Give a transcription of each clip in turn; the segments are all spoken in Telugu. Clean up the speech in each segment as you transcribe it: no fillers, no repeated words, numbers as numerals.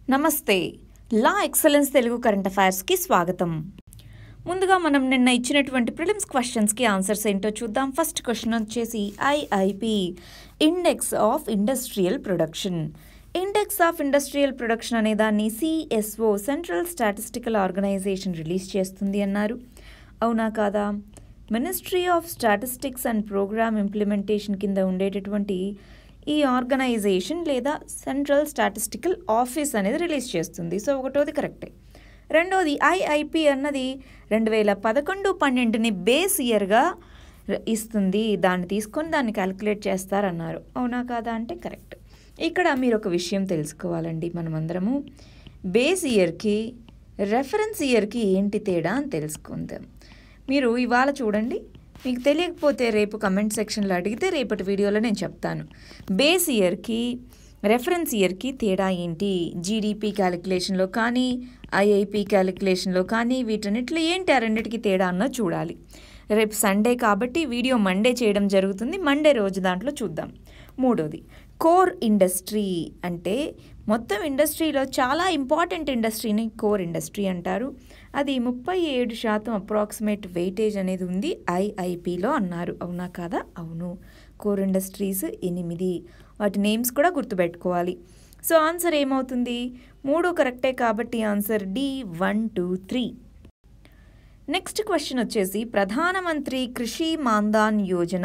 నమస్తే లా ఎక్సలెన్స్ తెలుగు కరెంట్ అఫైర్స్కి స్వాగతం. ముందుగా మనం నిన్న ఇచ్చినటువంటి ప్రిలిమ్స్ క్వశ్చన్స్కి ఆన్సర్స్ ఏంటో చూద్దాం. ఫస్ట్ క్వశ్చన్ వచ్చేసి IIP index of industrial production. Index of industrial production అనే దాన్ని CSO central statistical organisation release చేస్తుంది అన్నారు. అవునా కాదా? Ministry of statistics and programme implementation కింద ఉండేటటువంటి ఈ ఆర్గనైజేషన్ లేదా సెంట్రల్ స్టాటిస్టికల్ ఆఫీస్ అనేది రిలీజ్ చేస్తుంది. సో ఒకటోది కరెక్టే. రెండోది ఐఐపి అన్నది 2011-12 బేస్ ఇయర్గా ఇస్తుంది. దాన్ని తీసుకొని దాన్ని క్యాలిక్యులేట్ చేస్తారన్నారు. అవునా కాదా అంటే కరెక్ట్. ఇక్కడ మీరు ఒక విషయం తెలుసుకోవాలండి. మనమందరము బేస్ ఇయర్కి రెఫరెన్స్ ఇయర్కి ఏంటి తేడా అని తెలుసుకుందాం. మీరు ఇవాళ చూడండి, మీకు తెలియకపోతే రేపు కమెంట్ సెక్షన్లో అడిగితే రేపటి వీడియోలో నేను చెప్తాను. బేస్ ఇయర్కి రెఫరెన్స్ ఇయర్కి తేడా ఏంటి, జీడిపి క్యాలిక్యులేషన్లో కానీ ఐఐపి క్యాలిక్యులేషన్లో కానీ వీటన్నిటిలో ఏంటి ఆ రెండింటికి తేడా అన్నది చూడాలి. రేపు సండే కాబట్టి వీడియో మండే చేయడం జరుగుతుంది. మండే రోజు దాంట్లో చూద్దాం. మూడోది కోర్ ఇండస్ట్రీ అంటే మొత్తం ఇండస్ట్రీలో చాలా ఇంపార్టెంట్ ఇండస్ట్రీని కోర్ ఇండస్ట్రీ అంటారు. అది 37% అప్రాక్సిమేట్ వెయిటేజ్ అనేది ఉంది ఐఐపిలో అన్నారు. అవునా కాదా? అవును. Core industries 8. వాటి నేమ్స్ కూడా గుర్తుపెట్టుకోవాలి. సో ఆన్సర్ ఏమవుతుంది? 3 కరెక్టే కాబట్టి ఆన్సర్ డి 1, 2, 3. నెక్స్ట్ క్వశ్చన్ వచ్చేసి ప్రధానమంత్రి కృషి మాన్ధాన్ యోజన.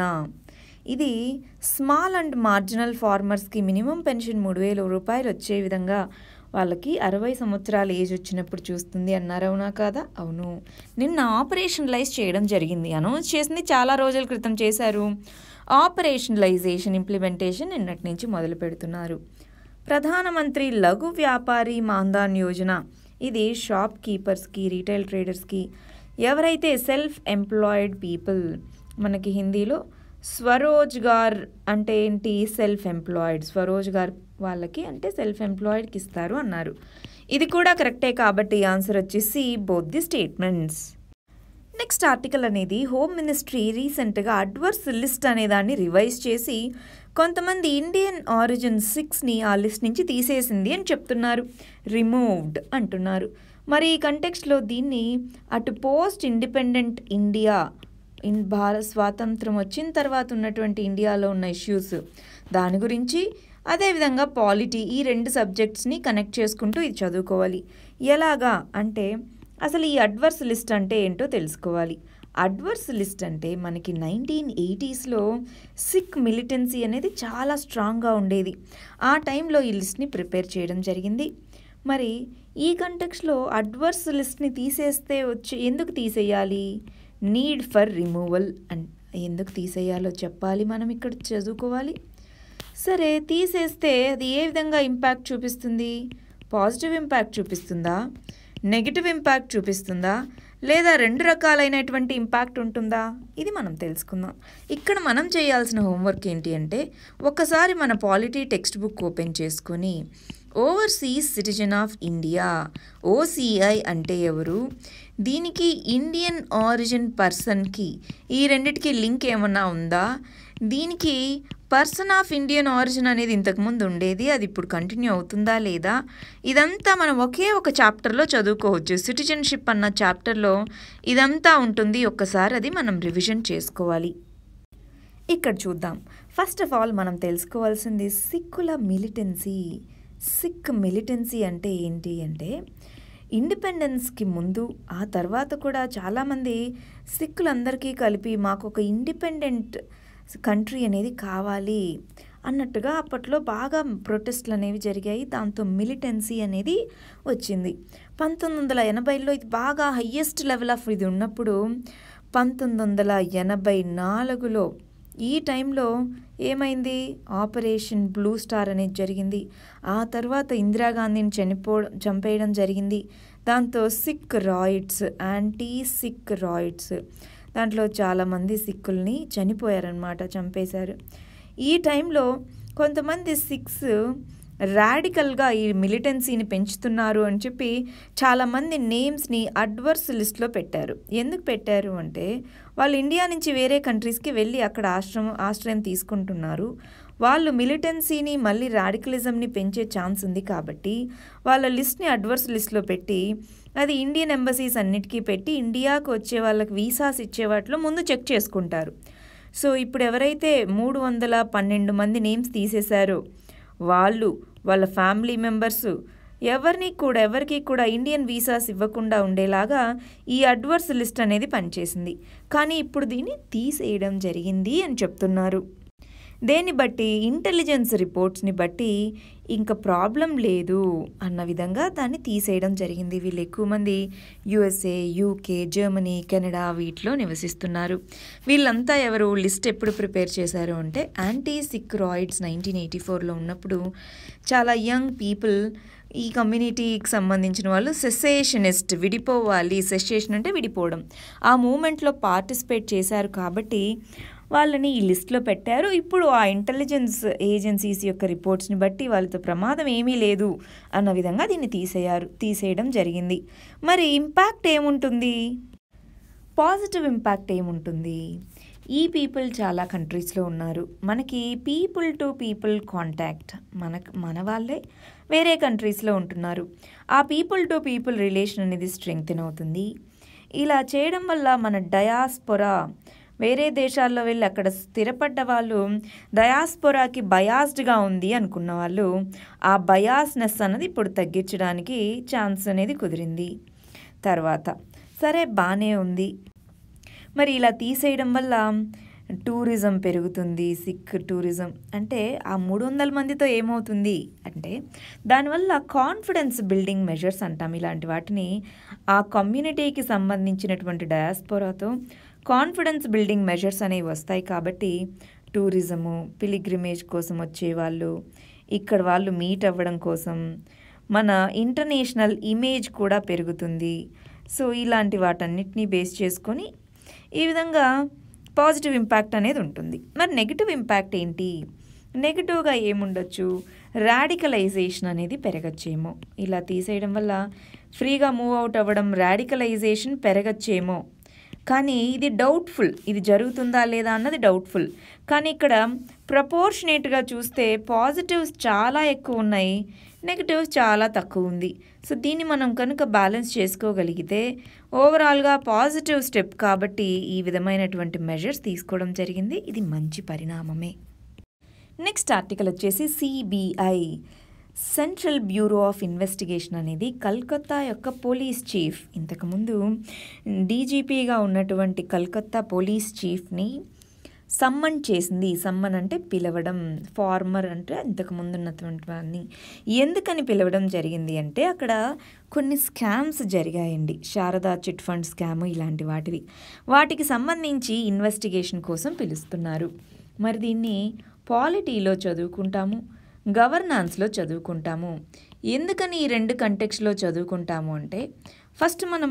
ఇది స్మాల్ అండ్ మార్జినల్ ఫార్మర్స్కి మినిమం పెన్షన్ 3,000 రూపాయలు వచ్చే విధంగా వాళ్ళకి 60 సంవత్సరాల ఏజ్ వచ్చినప్పుడు చూస్తుంది అన్నారు. అవునా కాదా? అవును. నిన్న ఆపరేషనలైజ్ చేయడం జరిగింది. అనౌన్స్ చేసింది చాలా రోజుల క్రితం చేశారు. ఆపరేషనలైజేషన్ ఇంప్లిమెంటేషన్ నిన్నటి నుంచి మొదలు పెడుతున్నారు. ప్రధానమంత్రి లఘు వ్యాపారి మాన్ధాన్ యోజన ఇది షాప్ కీపర్స్కి, రీటైల్ ట్రేడర్స్కి, ఎవరైతే సెల్ఫ్ ఎంప్లాయిడ్ పీపుల్, మనకి హిందీలో స్వరోజ్గార్ అంటే ఏంటి, సెల్ఫ్ ఎంప్లాయిడ్, స్వరోజ్గార్ వాళ్ళకి అంటే సెల్ఫ్ ఎంప్లాయిడ్కి ఇస్తారు అన్నారు. ఇది కూడా కరెక్టే కాబట్టి ఆన్సర్ వచ్చేసి both the statements. Next article అనేది హోమ్ మినిస్ట్రీ రీసెంట్గా అడ్వర్స్ లిస్ట్ అనే దాన్ని రివైజ్ చేసి కొంతమంది ఇండియన్ ఆరిజిన్ 6ని ఆ లిస్ట్ నుంచి తీసేసింది అని చెప్తున్నారు. రిమూవ్డ్ అంటున్నారు. మరి ఈ కంటెక్స్ట్లో దీన్ని అటు పోస్ట్ ఇండిపెండెంట్ ఇండియా, భారత్ స్వాతంత్రం వచ్చిన తర్వాత ఉన్నటువంటి ఇండియాలో ఉన్న ఇష్యూస్ దాని గురించి, అదేవిధంగా పాలిటీ, ఈ 2 సబ్జెక్ట్స్ని కనెక్ట్ చేసుకుంటూ ఇది చదువుకోవాలి. ఎలాగా అంటే అసలు ఈ అడ్వర్స్ లిస్ట్ అంటే ఏంటో తెలుసుకోవాలి. అడ్వర్స్ లిస్ట్ అంటే మనకి 1980స్లో సిక్ మిలిటెన్సీ అనేది చాలా స్ట్రాంగ్గా ఉండేది. ఆ టైంలో ఈ లిస్ట్ని ప్రిపేర్ చేయడం జరిగింది. మరి ఈ కంటెక్స్లో అడ్వర్స్ లిస్ట్ని తీసేస్తే ఎందుకు తీసేయాలి, నీడ్ ఫర్ రిమూవల్ ఎందుకు తీసేయాలో చెప్పాలి, మనం ఇక్కడ చదువుకోవాలి. సరే, తీసేస్తే అది ఏ విధంగా ఇంపాక్ట్ చూపిస్తుంది? పాజిటివ్ ఇంపాక్ట్ చూపిస్తుందా, నెగిటివ్ ఇంపాక్ట్ చూపిస్తుందా, లేదా 2 రకాలైనటువంటి ఇంపాక్ట్ ఉంటుందా? ఇది మనం తెలుసుకుందాం. ఇక్కడ మనం చేయాల్సిన హోంవర్క్ ఏంటి అంటే ఒకసారి మన పాలిటీ టెక్స్ట్ బుక్ ఓపెన్ చేసుకొని overseas citizen of India, OCI అంటే ఎవరు, దీనికి ఇండియన్ ఆరిజిన్ పర్సన్కి, ఈ రెండిటికి లింక్ ఏమన్నా ఉందా, దీనికి పర్సన్ ఆఫ్ ఇండియన్ ఆరిజిన్ అనేది ఇంతకుముందు ఉండేది, అది ఇప్పుడు కంటిన్యూ అవుతుందా లేదా, ఇదంతా మనం ఒకే ఒక చాప్టర్లో చదువుకోవచ్చు. సిటిజన్షిప్ అన్న చాప్టర్లో ఇదంతా ఉంటుంది. ఒక్కసారి అది మనం రివిజన్ చేసుకోవాలి. ఇక్కడ చూద్దాం. ఫస్ట్ ఆఫ్ ఆల్ మనం తెలుసుకోవాల్సింది సిక్కుల మిలిటెన్సీ. సిక్ మిలిటెన్సీ అంటే ఏంటి అంటే ఇండిపెండెన్స్కి ముందు, ఆ తర్వాత కూడా చాలామంది సిక్కులందరికీ కలిపి మాకు ఒక ఇండిపెండెంట్ కంట్రీ అనేది కావాలి అన్నట్టుగా అప్పట్లో బాగా ప్రొటెస్ట్లు అనేవి జరిగాయి. దాంతో మిలిటెన్సీ అనేది వచ్చింది. 1980లో ఇది బాగా హయ్యెస్ట్ లెవెల్ ఆఫ్ ఇది ఉన్నప్పుడు 1984లో ఈ టైంలో ఏమైంది, ఆపరేషన్ బ్లూ స్టార్ అనేది జరిగింది. ఆ తర్వాత ఇందిరాగాంధీని చంపేయడం జరిగింది. దాంతో Sikh riots, anti Sikh riots, దాంట్లో చాలామంది సిక్కుల్ని చనిపోయారనమాట, చంపేశారు. ఈ టైంలో కొంతమంది సిక్స్ రాడికల్గా ఈ మిలిటెన్సీని పెంచుతున్నారు అని చెప్పి చాలామంది నేమ్స్ని అడ్వర్స్ లిస్ట్లో పెట్టారు. ఎందుకు పెట్టారు అంటే వాళ్ళు ఇండియా నుంచి వేరే కంట్రీస్కి వెళ్ళి అక్కడ ఆశ్రయం తీసుకుంటున్నారు. వాళ్ళు మిలిటెన్సీని మళ్ళీ రాడికలిజంని పెంచే ఛాన్స్ ఉంది కాబట్టి వాళ్ళ లిస్ట్ని అడ్వర్స్ లిస్ట్లో పెట్టి అది ఇండియన్ ఎంబసీస్ అన్నిటికీ పెట్టి ఇండియాకు వచ్చే వాళ్ళకి వీసాస్ ఇచ్చే వాటిలో ముందు చెక్ చేసుకుంటారు. సో ఇప్పుడు ఎవరైతే 312 మంది నేమ్స్ తీసేశారో వాళ్ళు, వాళ్ళ ఫ్యామిలీ మెంబర్సు ఎవరికి కూడా ఇండియన్ వీసాస్ ఇవ్వకుండా ఉండేలాగా ఈ అడ్వర్స్ లిస్ట్ అనేది పనిచేసింది. కానీ ఇప్పుడు దీన్ని తీసేయడం జరిగింది అని చెప్తున్నారు. దేన్ని బట్టి, ఇంటెలిజెన్స్ రిపోర్ట్స్ని బట్టి ఇంకా ప్రాబ్లం లేదు అన్న విధంగా దాన్ని తీసేయడం జరిగింది. వీళ్ళు ఎక్కువ మంది USA, UK, జర్మనీ, కెనడా వీటిలో నివసిస్తున్నారు. వీళ్ళంతా ఎవరు, లిస్ట్ ఎప్పుడు ప్రిపేర్ చేశారు అంటే యాంటీ సిక్ రాయిడ్స్ 1984లో ఉన్నప్పుడు చాలా యంగ్ పీపుల్ ఈ కమ్యూనిటీకి సంబంధించిన వాళ్ళు సెసేషనిస్ట్, విడిపోవాలి, సెసేషన్ అంటే విడిపోవడం, ఆ మూమెంట్లో పార్టిసిపేట్ చేశారు కాబట్టి వాళ్ళని ఈ లిస్ట్లో పెట్టారు. ఇప్పుడు ఆ ఇంటెలిజెన్స్ ఏజెన్సీస్ యొక్క రిపోర్ట్స్ని బట్టి వాళ్ళతో ప్రమాదం ఏమీ లేదు అన్న విధంగా దీన్ని తీసేయడం జరిగింది. మరి ఇంపాక్ట్ ఏముంటుంది, పాజిటివ్ ఇంపాక్ట్ ఏముంటుంది? ఈ పీపుల్ చాలా కంట్రీస్లో ఉన్నారు. మనకి పీపుల్ టు పీపుల్ కాంటాక్ట్, మన వాళ్ళే వేరే కంట్రీస్లో ఉంటున్నారు. ఆ పీపుల్ టు పీపుల్ రిలేషన్ అనేది స్ట్రెంగ్తెన్ అవుతుంది. ఇలా చేయడం వల్ల మన డయాస్పొరా, వేరే దేశాల్లో వెళ్ళి అక్కడ స్థిరపడ్డ వాళ్ళు డయాస్పొరాకి బయాస్డ్గా ఉంది అనుకున్న వాళ్ళు ఆ బయాస్నెస్ అన్నది ఇప్పుడు తగ్గించడానికి ఛాన్స్ అనేది కుదిరింది. తర్వాత సరే బాగానే ఉంది, మరి ఇలా తీసేయడం వల్ల టూరిజం పెరుగుతుంది. సిక్ టూరిజం అంటే ఆ 300 మందితో ఏమవుతుంది అంటే దానివల్ల కాన్ఫిడెన్స్ బిల్డింగ్ మెజర్స్ అంటాం. ఇలాంటి వాటిని ఆ కమ్యూనిటీకి సంబంధించినటువంటి డయాస్పోరాతో కాన్ఫిడెన్స్ బిల్డింగ్ మెజర్స్ అనేవి వస్తాయి. కాబట్టి టూరిజము, పిలిగ్రిమేజ్ కోసం వచ్చేవాళ్ళు, ఇక్కడ వాళ్ళు మీట్ అవ్వడం కోసం మన ఇంటర్నేషనల్ ఇమేజ్ కూడా పెరుగుతుంది. సో ఇలాంటి వాటన్నిటినీ బేస్ చేసుకొని ఈ విధంగా పాజిటివ్ ఇంపాక్ట్ అనేది ఉంటుంది. మరి నెగిటివ్ ఇంపాక్ట్ ఏంటి? నెగిటివ్గా ఏముండొచ్చు? రాడికలైజేషన్ అనేది పెరగచ్చేమో. ఇలా తీసేయడం వల్ల ఫ్రీగా మూవ్ అవుట్ అవ్వడం, రాడికలైజేషన్ పెరగచ్చేమో. కానీ ఇది డౌట్ఫుల్, ఇది జరుగుతుందా లేదా అన్నది డౌట్ఫుల్. కానీ ఇక్కడ ప్రపోర్షనేట్గా చూస్తే పాజిటివ్స్ చాలా ఎక్కువ ఉన్నాయి, నెగిటివ్స్ చాలా తక్కువ ఉంది. సో దీన్ని మనం కనుక బ్యాలెన్స్ చేసుకోగలిగితే ఓవరాల్గా పాజిటివ్ స్టెప్ కాబట్టి ఈ విధమైనటువంటి మెజర్స్ తీసుకోవడం జరిగింది. ఇది మంచి పరిణామమే. నెక్స్ట్ ఆర్టికల్ వచ్చేసి CBI, central bureau of investigation అనేది కల్కత్తా యొక్క పోలీస్ చీఫ్, ఇంతకుముందు DGPగా ఉన్నటువంటి కల్కత్తా పోలీస్ చీఫ్ని సమ్మన్ చేసింది. సమ్మన్ అంటే పిలవడం, ఫార్మర్ అంటే ఇంతకుముందు ఉన్నటువంటి వాడిని. ఎందుకని పిలవడం జరిగింది అంటే అక్కడ కొన్ని స్కామ్స్ జరిగాయండి, శారదా చిట్ ఫండ్ స్కామ్ ఇలాంటి వాటికి సంబంధించి ఇన్వెస్టిగేషన్ కోసం పిలుస్తున్నారు. మరి దీన్ని పాలిటీలో చదువుకుంటాము, గవర్నాన్స్లో చదువుకుంటాము. ఎందుకని ఈ 2 కంటెక్స్లో చదువుకుంటాము అంటే ఫస్ట్ మనం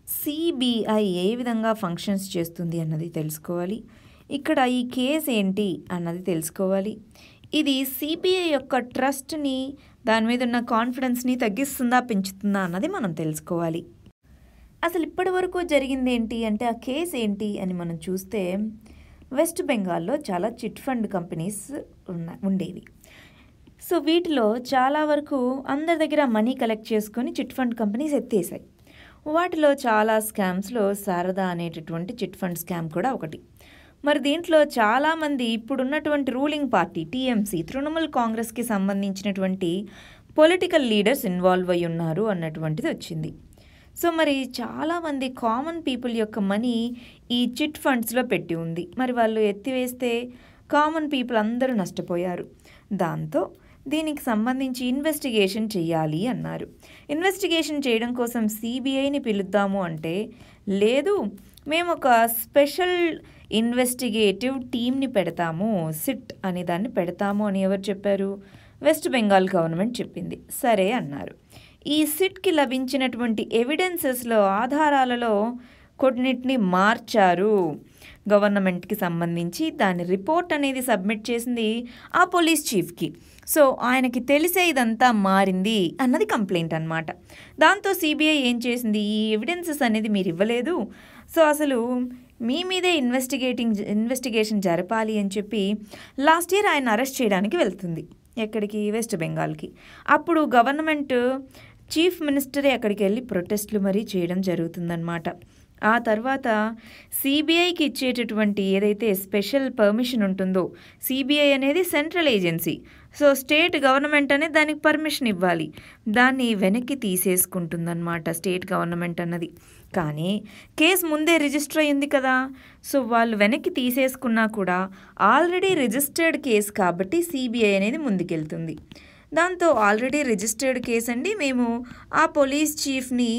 CBI ఏ విధంగా ఫంక్షన్స్ చేస్తుంది అన్నది తెలుసుకోవాలి. ఇక్కడ ఈ కేసు ఏంటి అన్నది తెలుసుకోవాలి. ఇది CBI యొక్క ట్రస్ట్ని, దాని మీద ఉన్న కాన్ఫిడెన్స్ని తగ్గిస్తుందా పెంచుతుందా అన్నది మనం తెలుసుకోవాలి. అసలు ఇప్పటి వరకు జరిగింది ఏంటి అంటే ఆ కేసు ఏంటి అని మనం చూస్తే వెస్ట్ బెంగాల్లో చాలా చిట్ ఫండ్ కంపెనీస్ ఉండేవి. సో వీటిలో చాలా వరకు అందరి దగ్గర మనీ కలెక్ట్ చేసుకొని చిట్ ఫండ్ కంపెనీస్ ఎత్తేసాయి. వాటిలో చాలా స్కామ్స్లో శారదా అనేటటువంటి చిట్ ఫండ్ స్కామ్ కూడా ఒకటి. మరి దీంట్లో చాలామంది ఇప్పుడున్నటువంటి రూలింగ్ పార్టీ TMC, తృణమూల్ కాంగ్రెస్కి సంబంధించినటువంటి పొలిటికల్ లీడర్స్ ఇన్వాల్వ్ అయి ఉన్నారు అన్నటువంటిది వచ్చింది. సో మరి చాలామంది కామన్ పీపుల్ యొక్క మనీ ఈ చిట్ ఫండ్స్లో పెట్టి ఉంది. మరి వాళ్ళు ఎత్తివేస్తే కామన్ పీపుల్ అందరూ నష్టపోయారు. దాంతో దీనికి సంబంధించి ఇన్వెస్టిగేషన్ చేయాలి అన్నారు. ఇన్వెస్టిగేషన్ చేయడం కోసం CBIని పిలుద్దాము అంటే లేదు, మేము ఒక స్పెషల్ ఇన్వెస్టిగేటివ్ టీమ్ని పెడతాము, సిట్ అనే దాన్ని పెడతాము అని ఎవరు చెప్పారు? వెస్ట్ బెంగాల్ గవర్నమెంట్ చెప్పింది. సరే అన్నారు. ఈ సిట్కి లభించినటువంటి ఎవిడెన్సెస్లో, ఆధారాలలో కొన్నిటిని మార్చారు. గవర్నమెంట్కి సంబంధించి దాని రిపోర్ట్ అనేది సబ్మిట్ చేసింది ఆ పోలీస్ చీఫ్కి. సో ఆయనకి తెలిసే ఇదంతా మారింది అన్నది కంప్లైంట్ అన్నమాట. దాంతో CBI ఏం చేసింది, ఈ ఎవిడెన్సెస్ అనేది మీరు ఇవ్వలేదు, సో అసలు మీ మీదే ఇన్వెస్టిగేషన్ జరపాలి అని చెప్పి లాస్ట్ ఇయర్ ఆయన అరెస్ట్ చేయడానికి వెళ్తుంది. ఎక్కడికి? వెస్ట్ బెంగాల్కి. అప్పుడు గవర్నమెంట్ చీఫ్ మినిస్టరే అక్కడికి వెళ్ళి ప్రొటెస్ట్లు మరీ చేయడం జరుగుతుందన్నమాట. ఆ తర్వాత సిబిఐకి ఇచ్చేటటువంటి ఏదైతే స్పెషల్ పర్మిషన్ ఉంటుందో, సిబిఐ అనేది central agency, so state government అనేది దానికి పర్మిషన్ ఇవ్వాలి, దాన్ని వెనక్కి తీసేసుకుంటుందన్నమాట స్టేట్ గవర్నమెంట్ అన్నది. కానీ కేసు ముందే రిజిస్టర్ అయ్యింది కదా, సో వాళ్ళు వెనక్కి తీసేసుకున్నా కూడా ఆల్రెడీ రిజిస్టర్డ్ కేసు కాబట్టి సిబిఐ అనేది ముందుకెళ్తుంది. దాంతో ఆల్రెడీ రిజిస్టర్డ్ కేసు అండి, మేము ఆ పోలీస్ చీఫ్ని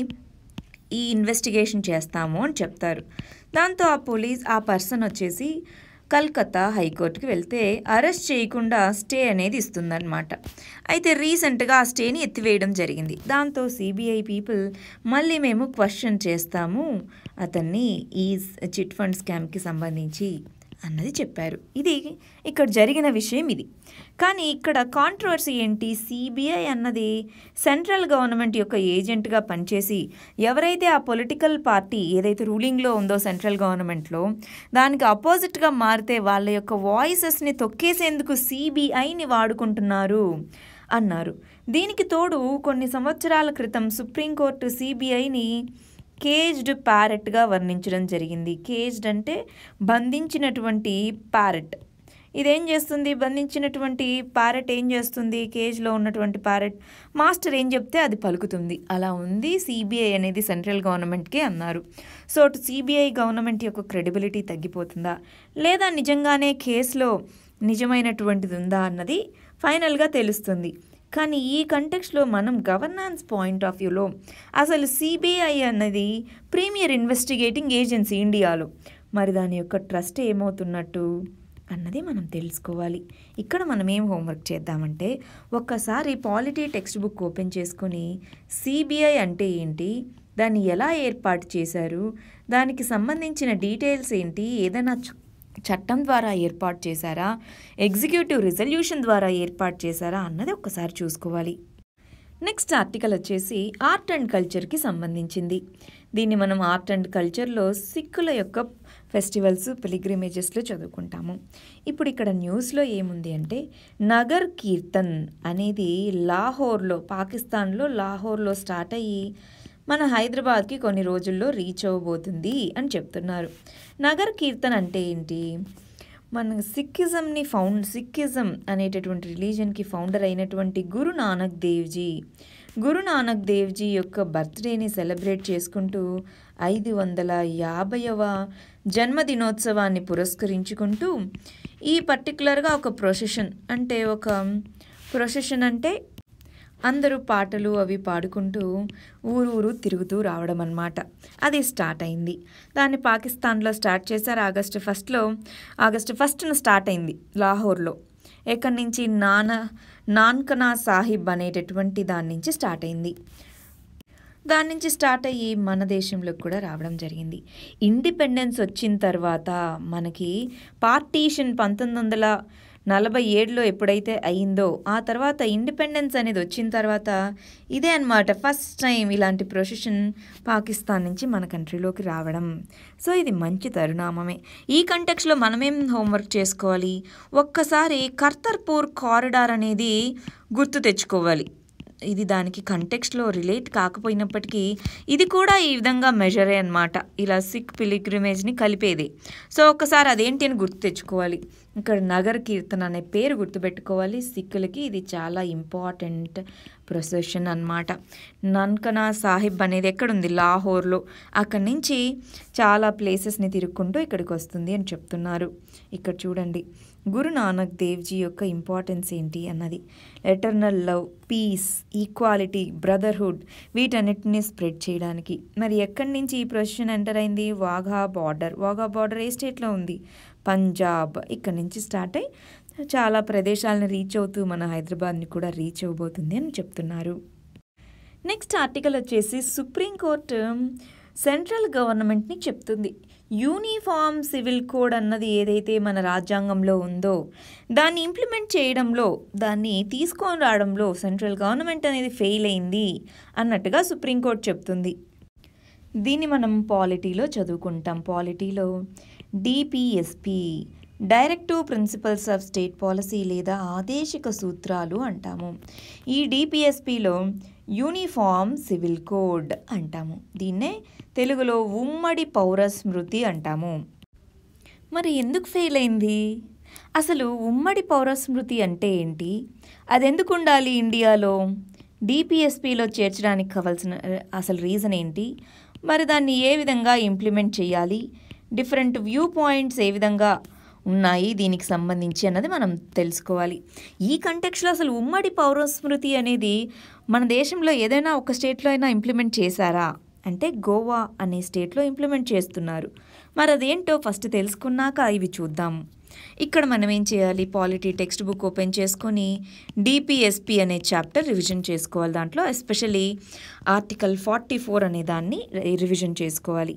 ఈ ఇన్వెస్టిగేషన్ చేస్తాము అని చెప్తారు. దాంతో ఆ పర్సన్ వచ్చేసి కల్కత్తా హైకోర్టుకి వెళ్తే అరెస్ట్ చేయకుండా స్టే అనేది ఇస్తుందన్నమాట. అయితే రీసెంట్గా ఆ స్టేని ఎత్తివేయడం జరిగింది. దాంతో సిబిఐ పీపుల్ మళ్ళీ మేము క్వశ్చన్ చేస్తాము అతన్ని ఈ చిట్ ఫండ్ స్కామ్కి సంబంధించి అన్నది చెప్పారు. ఇది ఇక్కడ జరిగిన విషయం ఇది. కానీ ఇక్కడ కాంట్రవర్సీ ఏంటి? సిబిఐ అన్నది సెంట్రల్ గవర్నమెంట్ యొక్క ఏజెంట్గా పనిచేసి ఎవరైతే ఆ పొలిటికల్ పార్టీ ఏదైతే రూలింగ్లో ఉందో సెంట్రల్ గవర్నమెంట్లో దానికి అపోజిట్గా మారితే వాళ్ళ యొక్క వాయిసెస్ని తొక్కేసేందుకు సిబిఐని వాడుకుంటున్నారు అన్నారు. దీనికి తోడు కొన్ని సంవత్సరాల క్రితం సుప్రీంకోర్టు సిబిఐని కేజ్డ్ ప్యారెట్గా వర్ణించడం జరిగింది. కేజ్డ్ అంటే బంధించినటువంటి ప్యారెట్. ఇదేం చేస్తుంది? బంధించినటువంటి ప్యారెట్ ఏం చేస్తుంది? కేజ్లో ఉన్నటువంటి ప్యారెట్ మాస్టర్ ఏం చెప్తే అది పలుకుతుంది. అలా ఉంది సిబిఐ అనేది సెంట్రల్ గవర్నమెంట్కి అన్నారు. సో సిబిఐ గవర్నమెంట్ యొక్క క్రెడిబిలిటీ తగ్గిపోతుందా, లేదా నిజంగానే కేసులో నిజమైనటువంటిది ఉందా అన్నది ఫైనల్గా తెలుస్తుంది. కానీ ఈ కంటెక్స్లో మనం గవర్నెన్స్ పాయింట్ ఆఫ్ వ్యూలో అసలు సిబిఐ అన్నది ప్రీమియర్ ఇన్వెస్టిగేటింగ్ ఏజెన్సీ ఇండియాలో, మరి దాని యొక్క ట్రస్ట్ ఏమవుతున్నట్టు అన్నది మనం తెలుసుకోవాలి. ఇక్కడ మనం ఏం హోంవర్క్ చేద్దామంటే ఒక్కసారి పాలిటీ టెక్స్ట్ బుక్ ఓపెన్ చేసుకొని సిబిఐ అంటే ఏంటి, దాన్ని ఎలా ఏర్పాటు చేశారు, దానికి సంబంధించిన డీటెయిల్స్ ఏంటి, ఏదైనా చట్టం ద్వారా ఏర్పాటు చేశారా, ఎగ్జిక్యూటివ్ రిజల్యూషన్ ద్వారా ఏర్పాటు చేశారా అన్నది ఒక్కసారి చూసుకోవాలి. నెక్స్ట్ ఆర్టికల్ వచ్చేసి ఆర్ట్ అండ్ కల్చర్కి సంబంధించింది. దీన్ని మనం ఆర్ట్ అండ్ కల్చర్లో సిక్కుల యొక్క ఫెస్టివల్స్, పిలిగ్రిమేజెస్లో చదువుకుంటాము. ఇప్పుడు ఇక్కడ న్యూస్లో ఏముంది అంటే నగర్ కీర్తన్ అనేది లాహోర్లో, పాకిస్తాన్లో లాహోర్లో స్టార్ట్ అయ్యి మన హైదరాబాద్కి కొన్ని రోజుల్లో రీచ్ అవ్వబోతుంది అని చెప్తున్నారు. నగర్ కీర్తన్ అంటే ఏంటి? మన సిక్కిజం అనేటటువంటి రిలీజన్కి ఫౌండర్ అయినటువంటి గురు నానక్ దేవ్జీ యొక్క బర్త్డేని సెలబ్రేట్ చేసుకుంటూ 550వ జన్మదినోత్సవాన్ని పురస్కరించుకుంటూ ఈ పర్టికులర్గా ఒక ప్రొసెషన్ అంటే అందరూ పాటలు అవి పాడుకుంటూ ఊరు తిరుగుతూ రావడం అన్నమాట. అది స్టార్ట్ అయింది. దాన్ని పాకిస్తాన్లో స్టార్ట్ చేశారు. ఆగస్టు 1న స్టార్ట్ అయింది లాహోర్లో. ఎక్కడి నుంచి? నాన్కనా సాహిబ్ అనేటటువంటి దాని నుంచి స్టార్ట్ అయింది. దాని నుంచి స్టార్ట్ అయ్యి మన దేశంలోకి కూడా రావడం జరిగింది. ఇండిపెండెన్స్ వచ్చిన తర్వాత మనకి పార్టీషన్ 1947లో ఎప్పుడైతే అయిందో ఆ తర్వాత ఇండిపెండెన్స్ అనేది వచ్చిన తర్వాత ఇదే అన్నమాట ఫస్ట్ టైం ఇలాంటి ప్రొసెషన్ పాకిస్తాన్ నుంచి మన కంట్రీలోకి రావడం. సో ఇది మంచి తరుణామమే. ఈ కంటెక్స్లో మనమేం హోంవర్క్ చేసుకోవాలి? ఒక్కసారి కర్తార్పూర్ కారిడార్ అనేది గుర్తు తెచ్చుకోవాలి. ఇది దానికి కంటెక్స్ట్లో రిలేట్ కాకపోయినప్పటికీ ఇది కూడా ఈ విధంగా మెజరే అన్నమాట. ఇలా సిక్ పిలిగ్రిమేజ్ని కలిపేది. సో ఒక్కసారి అదేంటి అని గుర్తు తెచ్చుకోవాలి. ఇక్కడ నగర్ కీర్తన అనే పేరు గుర్తుపెట్టుకోవాలి. సిక్కులకి ఇది చాలా ఇంపార్టెంట్ ప్రొసెషన్ అన్నమాట. నాన్కనా సాహిబ్ అనేది ఎక్కడుంది? లాహోర్లో. అక్కడి నుంచి చాలా ప్లేసెస్ని తిరుక్కుంటూ ఇక్కడికి వస్తుంది అని చెప్తున్నారు. ఇక్కడ చూడండి గురు నానక్ దేవ్జీ యొక్క ఇంపార్టెన్స్ ఏంటి అన్నది. Eternal love, peace, equality, brotherhood వీటన్నిటిని స్ప్రెడ్ చేయడానికి. మరి ఎక్కడి నుంచి ఈ ప్రొసెషన్ ఎంటర్ అయింది? వాఘా బార్డర్ ఏ స్టేట్లో ఉంది? పంజాబ్. ఇక్కడ నుంచి స్టార్ట్ అయ్యి చాలా ప్రదేశాలను రీచ్ అవుతూ మన హైదరాబాద్ని కూడా రీచ్ అవ్వబోతుంది అని చెప్తున్నారు. నెక్స్ట్ ఆర్టికల్ వచ్చేసి సుప్రీంకోర్టు సెంట్రల్ గవర్నమెంట్ని చెప్తుంది యూనిఫామ్ సివిల్ కోడ్ అన్నది ఏదైతే మన రాజ్యాంగంలో ఉందో దాన్ని ఇంప్లిమెంట్ చేయడంలో, దాన్ని తీసుకొని రావడంలో సెంట్రల్ గవర్నమెంట్ అనేది ఫెయిల్ అయింది అన్నట్టుగా సుప్రీంకోర్టు చెప్తుంది. దీన్ని మనం పాలిటీలో చదువుకుంటాం. పాలిటీలో DPSP, directive principles of state policy లేదా ఆదేశిక సూత్రాలు అంటాము. ఈ డిపిఎస్పిలో యూనిఫామ్ సివిల్ కోడ్ అంటాము. దీన్నే తెలుగులో ఉమ్మడి పౌర స్మృతి అంటాము. మరి ఎందుకు ఫెయిల్ అయింది? అసలు ఉమ్మడి పౌర స్మృతి అంటే ఏంటి? అది ఎందుకు ఉండాలి ఇండియాలో? డిపిఎస్పిలో చేర్చడానికి కావాల్సిన అసలు రీజన్ ఏంటి? మరి దాన్ని ఏ విధంగా ఇంప్లిమెంట్ చేయాలి? డిఫరెంట్ వ్యూ పాయింట్స్ ఏ విధంగా ఉన్నాయి దీనికి సంబంధించి అన్నది మనం తెలుసుకోవాలి. ఈ కంటెక్స్లో అసలు ఉమ్మడి పౌర స్మృతి అనేది మన దేశంలో ఏదైనా ఒక స్టేట్లో అయినా ఇంప్లిమెంట్ చేశారా అంటే గోవా అనే స్టేట్లో ఇంప్లిమెంట్ చేస్తున్నారు. మరి అదేంటో ఫస్ట్ తెలుసుకున్నాక ఇవి చూద్దాం. ఇక్కడ మనం ఏం చేయాలి? పాలిటీ టెక్స్ట్ బుక్ ఓపెన్ చేసుకొని డిపిఎస్పి అనే చాప్టర్ రివిజన్ చేసుకోవాలి. దాంట్లో ఎస్పెషలీ ఆర్టికల్ 44 అనే దాన్ని రివిజన్ చేసుకోవాలి.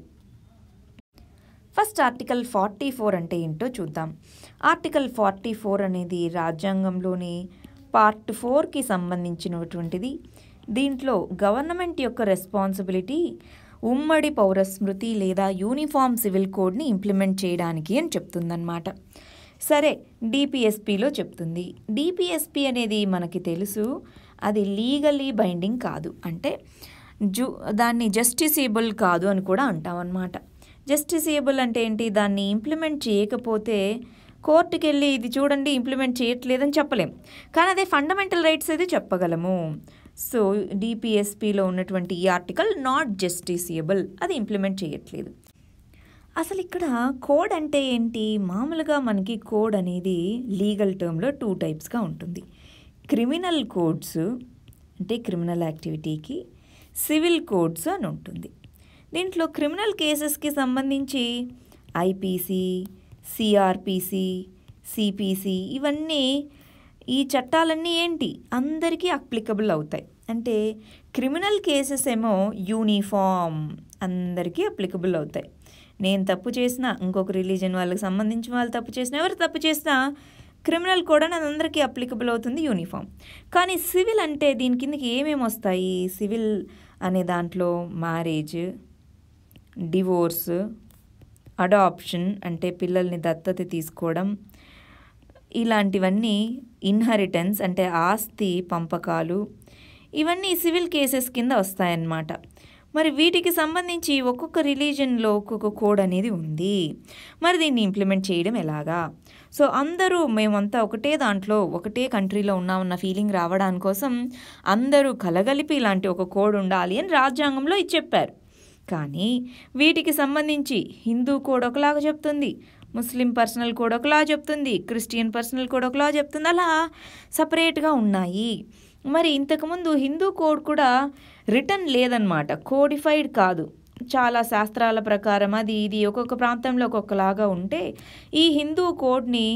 ఫస్ట్ ఆర్టికల్ 44 అంటే ఏంటో చూద్దాం. ఆర్టికల్ 44 అనేది రాజ్యాంగంలోని పార్ట్ 4కి సంబంధించినటువంటిది. దీంట్లో గవర్నమెంట్ యొక్క రెస్పాన్సిబిలిటీ ఉమ్మడి పౌర స్మృతి లేదా యూనిఫామ్ సివిల్ కోడ్ని ఇంప్లిమెంట్ చేయడానికి అని చెప్తుందన్నమాట. సరే, డిపిఎస్పిలో చెప్తుంది. డిపిఎస్పి అనేది మనకి తెలుసు, అది లీగల్లీ బైండింగ్ కాదు, అంటే దాన్ని జస్టిసియబుల్ కాదు అని కూడా అంటాం అన్నమాట. జస్టిసియబుల్ అంటే ఏంటి? దాన్ని ఇంప్లిమెంట్ చేయకపోతే కోర్టుకి వెళ్ళి ఇది చూడండి ఇంప్లిమెంట్ చేయట్లేదని చెప్పలేం, కానీ అదే ఫండమెంటల్ రైట్స్ అయితే చెప్పగలము. సో డిపిఎస్పిలో ఉన్నటువంటి ఈ ఆర్టికల్ నాట్ జస్టిసియబుల్, అది ఇంప్లిమెంట్ చేయట్లేదు. అసలు ఇక్కడ కోడ్ అంటే ఏంటి? మామూలుగా మనకి కోడ్ అనేది లీగల్ టర్మ్లో 2 టైప్స్గా ఉంటుంది. క్రిమినల్ కోడ్స్ అంటే క్రిమినల్ యాక్టివిటీకి, సివిల్ కోడ్స్ అని ఉంటుంది. దీంట్లో క్రిమినల్ కేసెస్కి సంబంధించి ఐపీసీ, సిఆర్పిసి, సిపిసి ఇవన్నీ ఈ చట్టాలన్నీ ఏంటి అందరికీ అప్లికబుల్ అవుతాయి. అంటే క్రిమినల్ కేసెస్ ఏమో యూనిఫామ్ అందరికీ అప్లికబుల్ అవుతాయి. నేను తప్పు చేసినా, ఇంకొక రిలీజన్ వాళ్ళకి సంబంధించిన వాళ్ళు తప్పు చేసినా, ఎవరు తప్పు చేసినా క్రిమినల్ కోడ్ అనేది అందరికీ అప్లికబుల్ అవుతుంది, యూనిఫామ్. కానీ సివిల్ అంటే దీని కిందకి ఏమేమి వస్తాయి? సివిల్ అనే దాంట్లో మ్యారేజ్, డివోర్స్, అడాప్షన్ అంటే పిల్లల్ని దత్తత తీసుకోవడం, ఇలాంటివన్నీ, ఇన్హెరిటెన్స్ అంటే ఆస్తి పంపకాలు, ఇవన్నీ సివిల్ కేసెస్ కింద వస్తాయన్నమాట. మరి వీటికి సంబంధించి ఒక్కొక్క రిలీజన్లో ఒక్కొక్క కోడ్ అనేది ఉంది. మరి దీన్ని ఇంప్లిమెంట్ చేయడం ఎలాగా? సో అందరూ మేమంతా ఒకటే దాంట్లో ఒకటే కంట్రీలో ఉన్నామన్న ఫీలింగ్ రావడానికి కోసం అందరూ కలగలిపి ఇలాంటి ఒక కోడ్ ఉండాలి అని రాజ్యాంగంలో ఇది చెప్పారు. కానీ వీటికి సంబంధించి హిందూ కోడ్ ఒకలాగా చెప్తుంది, ముస్లిం పర్సనల్ కోడ్ ఒకలా చెప్తుంది, క్రిస్టియన్ పర్సనల్ కోడ్ ఒకలా చెప్తుంది, అలా సపరేట్గా ఉన్నాయి. మరి ఇంతకుముందు హిందూ కోడ్ కూడా రిటర్న్ లేదన్నమాట, కోడిఫైడ్ కాదు. చాలా శాస్త్రాల ప్రకారం అది ఇది ఒక్కొక్క ప్రాంతంలో ఒక్కొక్కలాగా ఉంటే ఈ హిందూ కోడ్ని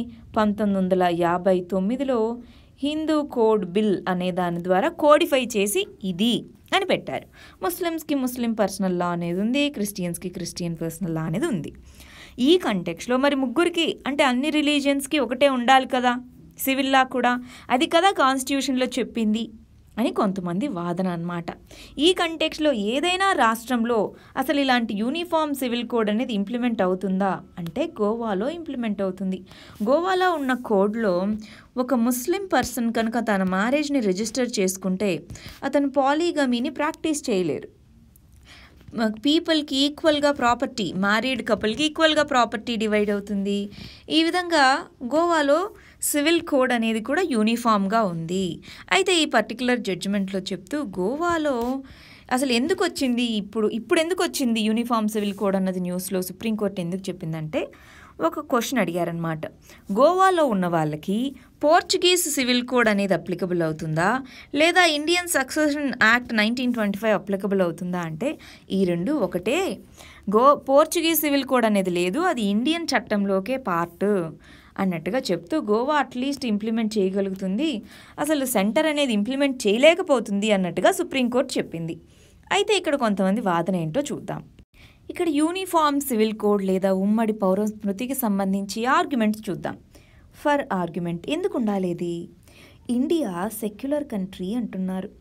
1959లో హిందూ కోడ్ బిల్ అనే దాని ద్వారా కోడిఫై చేసి ఇది అని పెట్టారు. ముస్లిమ్స్కి ముస్లిం పర్సనల్ లా అనేది ఉంది, క్రిస్టియన్స్కి క్రిస్టియన్ పర్సనల్ లా అనేది ఉంది. ఈ కంటెక్స్లో మరి ముగ్గురికి అంటే అన్ని రిలీజియన్స్కి ఒకటే ఉండాలి కదా సివిల్ లా కూడా, అది కదా కాన్స్టిట్యూషన్లో చెప్పింది అని కొంతమంది వాదన అన్నమాట. ఈ కంటెక్స్లో ఏదైనా రాష్ట్రంలో అసలు ఇలాంటి యూనిఫామ్ సివిల్ కోడ్ అనేది ఇంప్లిమెంట్ అవుతుందా అంటే గోవాలో ఇంప్లిమెంట్ అవుతుంది. గోవాలో ఉన్న కోడ్లో ఒక ముస్లిం పర్సన్ కనుక తన మ్యారేజ్ని రిజిస్టర్ చేసుకుంటే అతను పాలీగమీని ప్రాక్టీస్ చేయలేరు. పీపుల్కి ఈక్వల్గా ప్రాపర్టీ, మ్యారీడ్ కపుల్కి ఈక్వల్గా ప్రాపర్టీ డివైడ్ అవుతుంది. ఈ విధంగా గోవాలో సివిల్ కోడ్ అనేది కూడా యూనిఫామ్గా ఉంది. అయితే ఈ పర్టికులర్ జడ్జిమెంట్లో చెప్తూ గోవాలో అసలు ఎందుకు వచ్చింది, ఇప్పుడు ఎందుకు వచ్చింది యూనిఫామ్ సివిల్ కోడ్ అన్నది న్యూస్లో సుప్రీంకోర్టు ఎందుకు చెప్పిందంటే ఒక క్వశ్చన్ అడిగారనమాట. గోవాలో ఉన్న వాళ్ళకి పోర్చుగీస్ సివిల్ కోడ్ అనేది అప్లికబుల్ అవుతుందా లేదా ఇండియన్ సక్సెషన్ యాక్ట్ 1925 అప్లికబుల్ అవుతుందా అంటే ఈ రెండు ఒకటే. పోర్చుగీస్ సివిల్ కోడ్ అనేది లేదు, అది ఇండియన్ చట్టంలోకే పార్ట్ అన్నట్టుగా చెప్తూ గోవా అట్లీస్ట్ ఇంప్లిమెంట్ చేయగలుగుతుంది, అసలు సెంటర్ అనేది ఇంప్లిమెంట్ చేయలేకపోతుంది అన్నట్టుగా సుప్రీంకోర్టు చెప్పింది. అయితే ఇక్కడ కొంతమంది వాదన ఏంటో చూద్దాం. ఇక్కడ యూనిఫామ్ సివిల్ కోడ్ లేదా ఉమ్మడి పౌర స్మృతికి సంబంధించి ఆర్గ్యుమెంట్స్ చూద్దాం. ఫర్ ఆర్గ్యుమెంట్ ఎందుకు ఉండాలి? ఇండియా సెక్యులర్ కంట్రీ అంటున్నారు,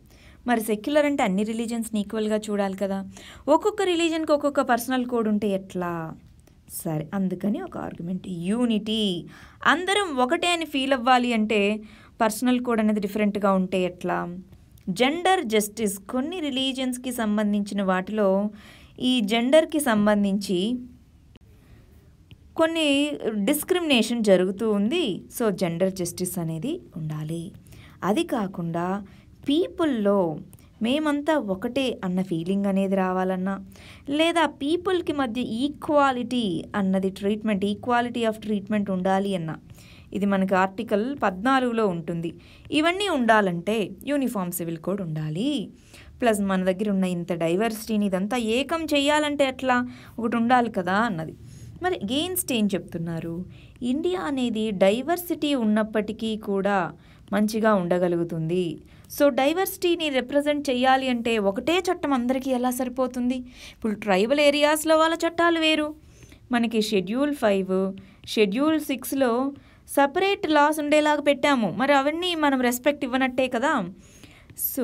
మరి సెక్యులర్ అంటే అన్ని రిలీజన్స్ని ఈక్వల్గా చూడాలి కదా. ఒక్కొక్క రిలీజన్కి ఒక్కొక్క పర్సనల్ కోడ్ ఉంటే ఎట్లా? సరే, అందుకని ఒక ఆర్గ్యుమెంట్. యూనిటీ, అందరం ఒకటే అని ఫీల్ అవ్వాలి అంటే పర్సనల్ కోడ్ అనేది డిఫరెంట్గా ఉంటే ఎట్లా? జెండర్ జస్టిస్, కొన్ని రిలీజన్స్కి సంబంధించిన వాటిలో ఈ జెండర్కి సంబంధించి కొన్ని డిస్క్రిమినేషన్ జరుగుతూ ఉంది. సో జెండర్ జస్టిస్ అనేది ఉండాలి. అది కాకుండా పీపుల్లో మేమంతా ఒకటే అన్న ఫీలింగ్ అనేది రావాలన్నా, లేదా పీపుల్కి మధ్య ఈక్వాలిటీ అన్నది ట్రీట్మెంట్, ఈక్వాలిటీ ఆఫ్ ట్రీట్మెంట్ ఉండాలి అన్న, ఇది మనకి ఆర్టికల్ 14లో ఉంటుంది. ఇవన్నీ ఉండాలంటే యూనిఫామ్ సివిల్ కోడ్ ఉండాలి. ప్లస్ మన దగ్గర ఉన్న ఇంత డైవర్సిటీని ఇదంతా ఏకం చేయాలంటే ఎట్లా, ఒకటి ఉండాలి కదా అన్నది. మరి అగెయిన్స్ట్ ఏం చెప్తున్నారు? ఇండియా అనేది డైవర్సిటీ ఉన్నప్పటికీ కూడా మంచిగా ఉండగలుగుతుంది. సో డైవర్సిటీని రిప్రజెంట్ చేయాలి అంటే ఒకటే చట్టం అందరికీ ఎలా సరిపోతుంది? ఇప్పుడు ట్రైబల్ ఏరియాస్లో వాళ్ళ చట్టాలు వేరు, మనకి షెడ్యూల్ 5, షెడ్యూల్ 6లో సపరేట్ లాస్ ఉండేలాగా పెట్టాము. మరి అవన్నీ మనం రెస్పెక్ట్ ఇవ్వనట్టే కదా. సో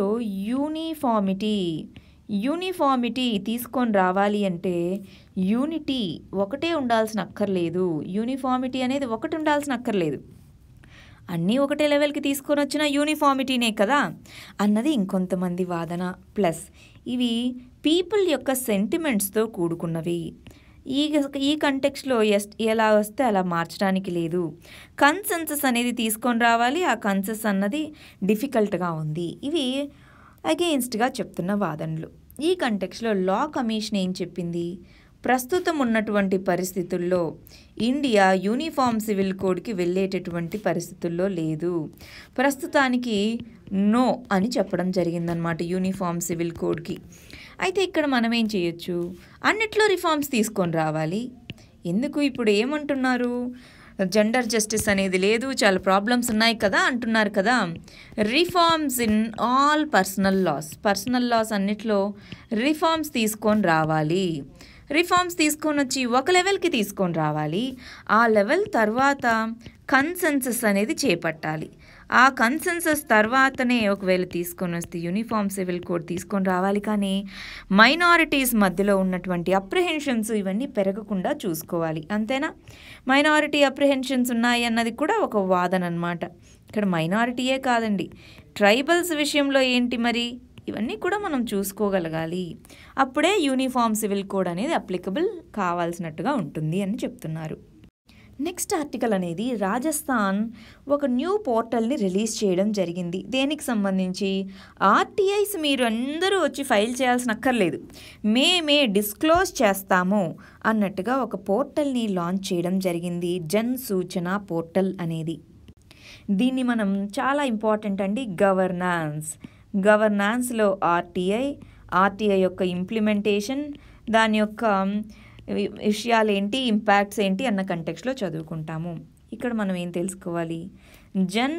యూనిఫామిటీ తీసుకొని రావాలి అంటే యూనిటీ ఒకటే ఉండాల్సిన అక్కర్లేదు, యూనిఫామిటీ అనేది ఒకటి ఉండాల్సిన అక్కర్లేదు, అన్నీ ఒకటే లెవెల్కి తీసుకొని వచ్చిన యూనిఫామిటీనే కదా అన్నది ఇంకొంతమంది వాదన. ప్లస్ ఇవి పీపుల్ యొక్క సెంటిమెంట్స్తో కూడుకున్నవి. ఈ కంటెక్స్లో ఎలా వస్తే అలా మార్చడానికి లేదు. కన్సెన్సస్ అనేది తీసుకొని రావాలి. ఆ కన్సెన్స్ అన్నది డిఫికల్ట్గా ఉంది. ఇవి అగెయిన్స్ట్గా చెప్తున్న వాదనలు. ఈ కంటెక్స్లో లా కమిషన్ ఏం చెప్పింది? ప్రస్తుతం ఉన్నటువంటి పరిస్థితుల్లో ఇండియా యూనిఫామ్ సివిల్ కోడ్కి వెళ్ళేటటువంటి పరిస్థితుల్లో లేదు, ప్రస్తుతానికి నో అని చెప్పడం జరిగిందనమాట యూనిఫామ్ సివిల్ కోడ్కి. అయితే ఇక్కడ మనం ఏం చేయొచ్చు? అన్నిట్లో రిఫార్మ్స్ తీసుకొని రావాలి. ఎందుకు ఇప్పుడు ఏమంటున్నారు? జెండర్ జస్టిస్ అనేది లేదు, చాలా ప్రాబ్లమ్స్ ఉన్నాయి కదా అంటున్నారు కదా. Reforms in all personal laws అన్నిట్లో రిఫార్మ్స్ తీసుకొని రావాలి. రిఫార్మ్స్ తీసుకొని వచ్చి ఒక లెవెల్కి తీసుకొని రావాలి. ఆ లెవెల్ తర్వాత కన్సెన్సస్ అనేది చేపట్టాలి. ఆ కన్సెన్సస్ తర్వాతనే ఒకవేళ తీసుకొని వస్తే యూనిఫామ్ సివిల్ కోడ్ తీసుకొని రావాలి. కానీ మైనారిటీస్ మధ్యలో ఉన్నటువంటి అప్రిహెన్షన్స్ ఇవన్నీ పెరగకుండా చూసుకోవాలి. అంతేనా? మైనారిటీ అప్రిహెన్షన్స్ ఉన్నాయి అన్నది కూడా ఒక వాదన అన్నమాట. ఇక్కడ మైనారిటీయే కాదండి, ట్రైబల్స్ విషయంలో ఏంటి మరి, ఇవన్నీ కూడా మనం చూసుకోగలగాలి. అప్పుడే యూనిఫామ్ సివిల్ కోడ్ అనేది అప్లికబుల్ కావాల్సినట్టుగా ఉంటుంది అని చెప్తున్నారు. నెక్స్ట్ ఆర్టికల్ అనేది రాజస్థాన్ ఒక న్యూ పోర్టల్ని రిలీజ్ చేయడం జరిగింది. దేనికి సంబంధించి? ఆర్టీఐస్ మీరు అందరూ వచ్చి ఫైల్ చేయాల్సిన అక్కర్లేదు, మేమే డిస్క్లోజ్ చేస్తాము అన్నట్టుగా ఒక పోర్టల్ని లాంచ్ చేయడం జరిగింది. జన్ సూచన పోర్టల్ అనేది. దీన్ని మనం చాలా ఇంపార్టెంట్ అండి. గవర్నాన్స్లో ఆర్టీఐ యొక్క ఇంప్లిమెంటేషన్, దాని యొక్క విషయాలు ఏంటి, ఇంపాక్ట్స్ ఏంటి అన్న కంటెక్స్లో చదువుకుంటాము. ఇక్కడ మనం ఏం తెలుసుకోవాలి? జన్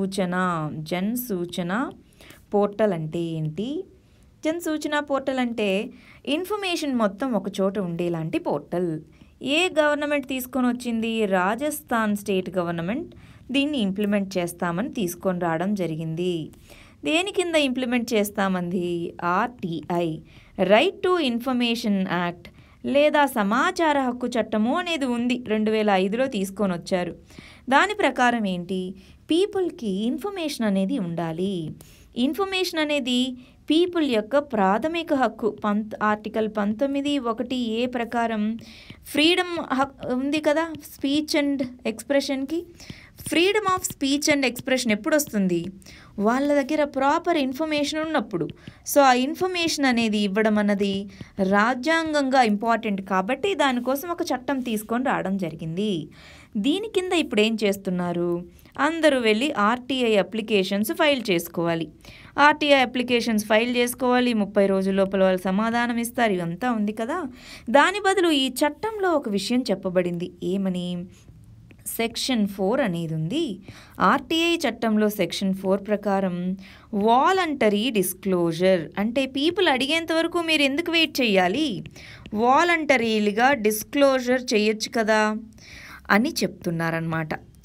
సూచన పోర్టల్ అంటే ఏంటి? జన్ సూచన పోర్టల్ అంటే ఇన్ఫర్మేషన్ మొత్తం ఒక చోట ఉండేలాంటి పోర్టల్. ఏ గవర్నమెంట్ తీసుకొని వచ్చింది? రాజస్థాన్ స్టేట్ గవర్నమెంట్ దీన్ని ఇంప్లిమెంట్ చేస్తామని తీసుకొని రావడం జరిగింది. దేని కింద ఇంప్లిమెంట్ చేస్తామంది? RTI, right to information act లేదా సమాచార హక్కు చట్టము అనేది ఉంది, 2005లో తీసుకొని వచ్చారు. దాని ప్రకారం ఏంటి? పీపుల్కి ఇన్ఫర్మేషన్ అనేది ఉండాలి. ఇన్ఫర్మేషన్ అనేది పీపుల్ యొక్క ప్రాథమిక హక్కు. ఆర్టికల్ 19(1)(a) ప్రకారం ఫ్రీడమ్ ఉంది కదా స్పీచ్ అండ్ ఎక్స్ప్రెషన్కి. Freedom of speech and expression ఎప్పుడు వస్తుంది? వాళ్ళ దగ్గర ప్రాపర్ ఇన్ఫర్మేషన్ ఉన్నప్పుడు. సో ఆ ఇన్ఫర్మేషన్ అనేది ఇవ్వడం అన్నది రాజ్యాంగంగా ఇంపార్టెంట్ కాబట్టి దానికోసం ఒక చట్టం తీసుకొని రావడం జరిగింది. దీని కింద ఇప్పుడు ఏం చేస్తున్నారు? అందరూ వెళ్ళి ఆర్టీఐ అప్లికేషన్స్ ఫైల్ చేసుకోవాలి. ఆర్టీఐ అప్లికేషన్స్ ఫైల్ చేసుకోవాలి, 30 రోజుల లోపల వాళ్ళు సమాధానం ఇస్తారు. ఇదంతా ఉంది కదా. దాని బదులు ఈ చట్టంలో ఒక విషయం చెప్పబడింది. ఏమని? సెక్షన్ 4 అనేది ఉంది. ఆర్టీఐ చట్టంలో సెక్షన్ 4 ప్రకారం వాలంటరీ డిస్క్లోజర్ అంటే పీపుల్ అడిగేంత వరకు మీరు ఎందుకు వెయిట్ చేయాలి, వాలంటరీగా డిస్క్లోజర్ చేయొచ్చు కదా అని చెప్తున్నారనమాట.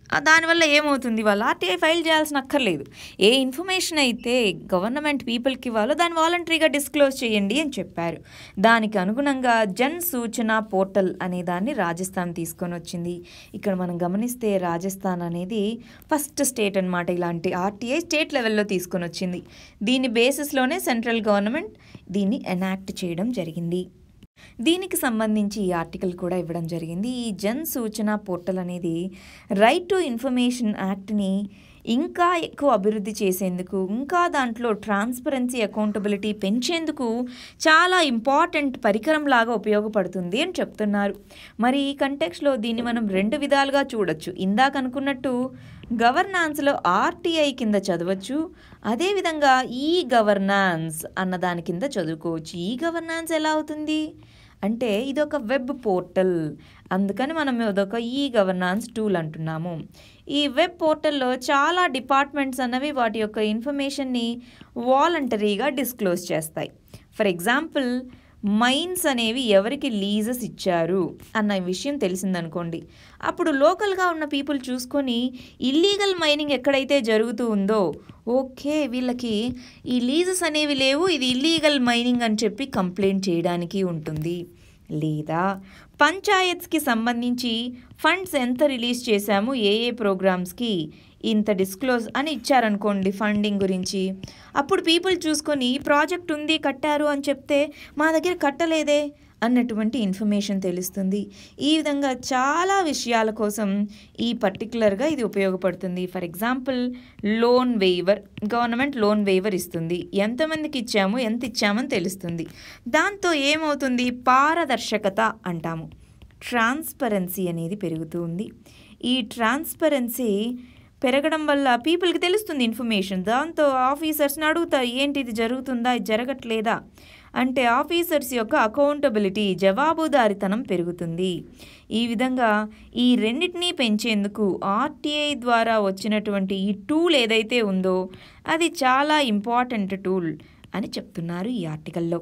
దానివల్ల ఏమవుతుంది, వాళ్ళు ఆర్టీఐ ఫైల్ చేయాల్సిన అక్కర్లేదు. ఏ ఇన్ఫర్మేషన్ అయితే గవర్నమెంట్ పీపుల్కి ఇవ్వాలో దాన్ని వాలంటరీగా డిస్క్లోజ్ చేయండి అని చెప్పారు. దానికి అనుగుణంగా జన్ సూచన పోర్టల్ అనే దాన్ని రాజస్థాన్ తీసుకొని వచ్చింది. ఇక్కడ మనం గమనిస్తే రాజస్థాన్ అనేది ఫస్ట్ స్టేట్ అన్నమాట ఇలాంటి ఆర్టీఐ స్టేట్ లెవెల్లో తీసుకొని వచ్చింది. దీని బేసిస్లోనే సెంట్రల్ గవర్నమెంట్ దీన్ని ఎనాక్ట్ చేయడం జరిగింది. దీనికి సంబంధించి ఈ ఆర్టికల్ కూడా ఇవ్వడం జరిగింది. ఈ జన్ సూచన పోర్టల్ అనేది రైట్ టు ఇన్ఫర్మేషన్ యాక్ట్ని ఇంకా ఎక్కువ అభివృద్ధి చేసేందుకు, ఇంకా దాంట్లో ట్రాన్స్పరెన్సీ అకౌంటబిలిటీ పెంచేందుకు చాలా ఇంపార్టెంట్ పరికరం లాగా ఉపయోగపడుతుంది అని చెప్తున్నారు. మరి ఈ కంటెక్స్లో దీన్ని మనం 2 విధాలుగా చూడొచ్చు. ఇందాక అనుకున్నట్టు గవర్నాన్స్లో ఆర్టీఐ కింద చదవచ్చు, అదేవిధంగా ఈ గవర్నాన్స్ అన్న దాని కింద చదువుకోవచ్చు. ఈ గవర్నాన్స్ ఎలా అవుతుంది అంటే ఇదొక వెబ్ పోర్టల్, అందుకని మనం ఇదొక ఈ గవర్నాన్స్ టూల్ అంటున్నాము. ఈ వెబ్ పోర్టల్లో చాలా డిపార్ట్మెంట్స్ అన్నవి వాటి యొక్క ఇన్ఫర్మేషన్ని వాలంటరీగా డిస్క్లోజ్ చేస్తాయి. ఫర్ ఎగ్జాంపుల్ మైన్స్ అనేవి ఎవరికి లీజెస్ ఇచ్చారు అన్న విషయం తెలిసిందనుకోండి, అప్పుడు లోకల్గా ఉన్న పీపుల్ చూసుకొని ఇల్లీగల్ మైనింగ్ ఎక్కడైతే జరుగుతూ ఉందో ఓకే వీళ్ళకి ఈ లీజెస్ అనేవి లేవు, ఇది ఇల్లీగల్ మైనింగ్ అని చెప్పి కంప్లైంట్ చేయడానికి ఉంటుంది. లేదా పంచాయత్స్కి సంబంధించి ఫండ్స్ ఎంత రిలీజ్ చేశాము, ఏ ప్రోగ్రామ్స్కి ఇంత డిస్క్లోజ్ అని ఇచ్చారనుకోండి ఫండింగ్ గురించి, అప్పుడు పీపుల్ చూసుకొని ప్రాజెక్ట్ ఉంది కట్టారు అని చెప్తే మా దగ్గర కట్టలేదే అన్నటువంటి ఇన్ఫర్మేషన్ తెలుస్తుంది. ఈ విధంగా చాలా విషయాల కోసం ఈ పర్టికులర్గా ఇది ఉపయోగపడుతుంది. For example loan waiver, government loan waiver ఇస్తుంది, ఎంతమందికి ఇచ్చాము ఎంత ఇచ్చామని తెలుస్తుంది. దాంతో ఏమవుతుంది, పారదర్శకత అంటాము, ట్రాన్స్పరెన్సీ అనేది పెరుగుతుంది. ఈ ట్రాన్స్పరెన్సీ పెరగడం వల్ల పీపుల్కి తెలుస్తుంది ఇన్ఫర్మేషన్. దాంతో ఆఫీసర్స్ని అడుగుతారు ఏంటి ఇది జరుగుతుందా, ఇది జరగట్లేదా అంటే ఆఫీసర్స్ యొక్క అకౌంటబిలిటీ, జవాబుదారితనం పెరుగుతుంది. ఈ విధంగా ఈ రెండింటినీ పెంచేందుకు ఆర్టీఐ ద్వారా వచ్చినటువంటి ఈ టూల్ ఏదైతే ఉందో అది చాలా ఇంపార్టెంట్ టూల్ అని చెప్తున్నారు ఈ ఆర్టికల్లో.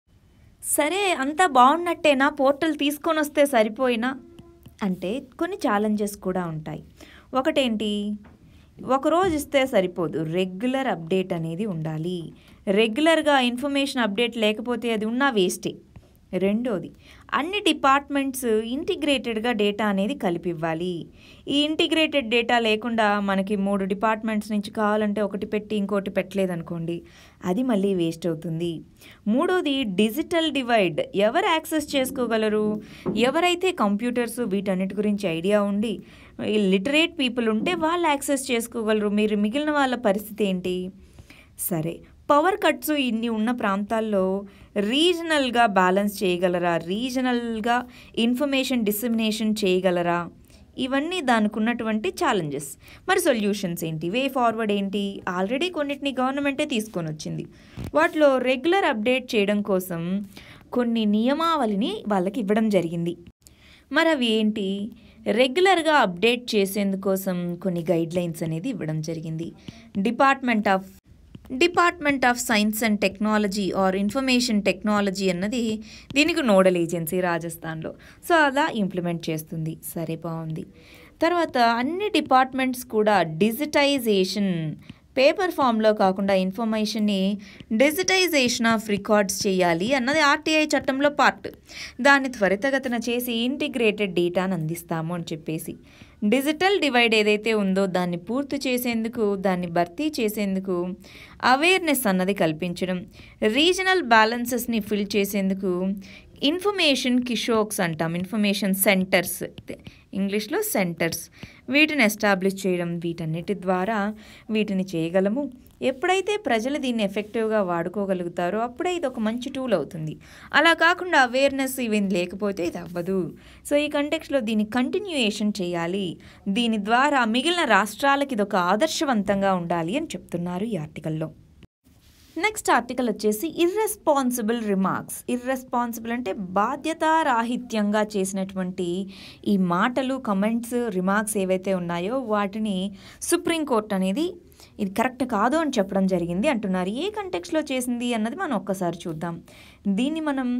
సరే అంతా బాగున్నట్టేనా, పోర్టల్ తీసుకొని వస్తే సరిపోయినా అంటే కొన్ని ఛాలెంజెస్ కూడా ఉంటాయి. ఒకటేంటి, ఒకరోజు ఇస్తే సరిపోదు, రెగ్యులర్ అప్డేట్ అనేది ఉండాలి. రెగ్యులర్గా ఇన్ఫర్మేషన్ అప్డేట్ లేకపోతే అది ఉన్నా వేస్టే. రెండోది, అన్ని డిపార్ట్మెంట్స్ ఇంటిగ్రేటెడ్గా డేటా అనేది కలిపి ఇవ్వాలి. ఈ ఇంటిగ్రేటెడ్ డేటా లేకుండా మనకి 3 డిపార్ట్మెంట్స్ నుంచి కావాలంటే ఒకటి పెట్టి ఇంకోటి పెట్టలేదనుకోండి, అది మళ్ళీ వేస్ట్ అవుతుంది. మూడోది, డిజిటల్ డివైడ్. ఎవరు యాక్సెస్ చేసుకోగలరు, ఎవరైతే కంప్యూటర్స్ వీటన్నిటి గురించి ఐడియా ఉండి లిటరేట్ పీపుల్ ఉంటే వాళ్ళు యాక్సెస్ చేసుకోగలరు, మీరు మిగిలిన వాళ్ళ పరిస్థితి ఏంటి? సరే, పవర్ కట్స్ ఇన్ని ఉన్న ప్రాంతాల్లో రీజనల్గా బ్యాలెన్స్ చేయగలరా, రీజనల్గా ఇన్ఫర్మేషన్ డిసెమినేషన్ చేయగలరా? ఇవన్నీ దానికి ఉన్నటువంటి ఛాలెంజెస్. మరి సొల్యూషన్స్ ఏంటి, వే ఫార్వర్డ్ ఏంటి? ఆల్రెడీ కొన్నిటిని గవర్నమెంటే తీసుకొని వచ్చింది. వాటిలో రెగ్యులర్ అప్డేట్ చేయడం కోసం కొన్ని నియమావళిని వాళ్ళకి ఇవ్వడం జరిగింది. మరి అవి ఏంటి? రెగ్యులర్గా అప్డేట్ చేసేందుకోసం కొన్ని గైడ్లైన్స్ అనేది ఇవ్వడం జరిగింది. Department of science and technology or information technology అన్నది దీనికి నోడల్ ఏజెన్సీ రాజస్థాన్లో. సో అలా ఇంప్లిమెంట్ చేస్తుంది. సరే, బాగుంది. తర్వాత అన్ని డిపార్ట్మెంట్స్ కూడా డిజిటైజేషన్, పేపర్ ఫామ్లో కాకుండా ఇన్ఫర్మేషన్ని డిజిటైజేషన్ ఆఫ్ రికార్డ్స్ చేయాలి అన్నది ఆర్టీఐ చట్టంలో పార్ట్. దాన్ని త్వరితగతిన చేసి ఇంటిగ్రేటెడ్ డేటాను అందిస్తాము అని చెప్పేసి డిజిటల్ డివైడ్ ఏదైతే ఉందో దాన్ని పూర్తి చేసేందుకు, దాన్ని భర్తీ చేసేందుకు అవేర్నెస్ అన్నది కల్పించడం, రీజనల్ బ్యాలెన్సెస్ని ఫిల్ చేసేందుకు ఇన్ఫర్మేషన్ కిషోక్స్ అంటాం, ఇన్ఫర్మేషన్ సెంటర్స్, ఇంగ్లీష్లో సెంటర్స్, వీటిని ఎస్టాబ్లిష్ చేయడం. వీటన్నిటి ద్వారా వీటిని చేయగలము. ఎప్పుడైతే ప్రజలు దీన్ని ఎఫెక్టివ్గా వాడుకోగలుగుతారో అప్పుడే ఇది ఒక మంచి టూల్ అవుతుంది. అలా కాకుండా అవేర్నెస్ ఇవి లేకపోతే ఇది అవ్వదు. సో ఈ కంటెక్స్లో దీన్ని కంటిన్యూయేషన్ చేయాలి. దీని ద్వారా మిగిలిన రాష్ట్రాలకి ఇది ఒక ఆదర్శవంతంగా ఉండాలి అని చెప్తున్నారు ఈ ఆర్టికల్లో. నెక్స్ట్ ఆర్టికల్ వచ్చేసి ఇర్రెస్పాన్సిబుల్ రిమార్క్స్. ఇర్రెస్పాన్సిబుల్ అంటే బాధ్యతారాహిత్యంగా చేసినటువంటి ఈ మాటలు, కమెంట్స్, రిమార్క్స్ ఏవైతే ఉన్నాయో వాటిని సుప్రీంకోర్టు అనేది ఇది కరెక్ట్ కాదు అని చెప్పడం జరిగింది అంటున్నారు. ఏ కంటెక్స్లో చేసింది అన్నది మనం ఒక్కసారి చూద్దాం. దీన్ని మనం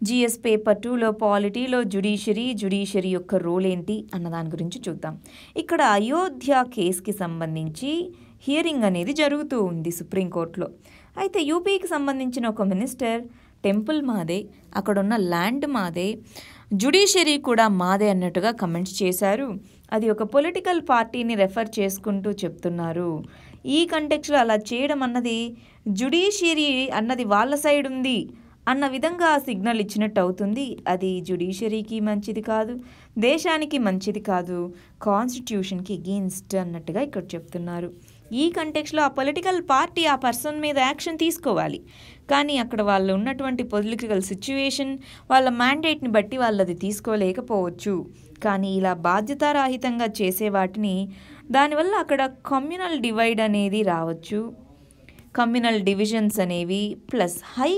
జిఎస్ పేపర్ 2లో పాలిటీలో జ్యుడిషియరీ యొక్క రోల్ ఏంటి అన్న దాని గురించి చూద్దాం. ఇక్కడ అయోధ్య కేసుకి సంబంధించి హియరింగ్ అనేది జరుగుతూ ఉంది సుప్రీంకోర్టులో. అయితే యూపీకి సంబంధించిన ఒక మినిస్టర్ టెంపుల్ మాదే, అక్కడున్న ల్యాండ్ మాదే, జ్యుడిషియరీ కూడా మాదే అన్నట్టుగా కమెంట్స్ చేశారు. అది ఒక పొలిటికల్ పార్టీని రెఫర్ చేసుకుంటూ చెప్తున్నారు. ఈ కంటెక్స్లో అలా చేయడం అన్నది జ్యుడిషియరీ అన్నది వాళ్ళ సైడ్ ఉంది అన్న విధంగా సిగ్నల్ ఇచ్చినట్టు అవుతుంది. అది జ్యుడిషియరీకి మంచిది కాదు, దేశానికి మంచిది కాదు, కాన్స్టిట్యూషన్కి అగెయిన్స్ట్ అన్నట్టుగా ఇక్కడ చెప్తున్నారు. ఈ కంటెక్స్లో ఆ పొలిటికల్ పార్టీ ఆ పర్సన్ మీద యాక్షన్ తీసుకోవాలి. కానీ అక్కడ వాళ్ళు ఉన్నటువంటి పొలిటికల్ సిచ్యువేషన్, వాళ్ళ మ్యాండేట్ని బట్టి వాళ్ళు అది తీసుకోలేకపోవచ్చు. కానీ ఇలా బాధ్యతారాహితంగా చేసే వాటిని దానివల్ల అక్కడ కమ్యూనల్ డివైడ్ అనేది రావచ్చు, కమ్యూనల్ డివిజన్స్ అనేవి, ప్లస్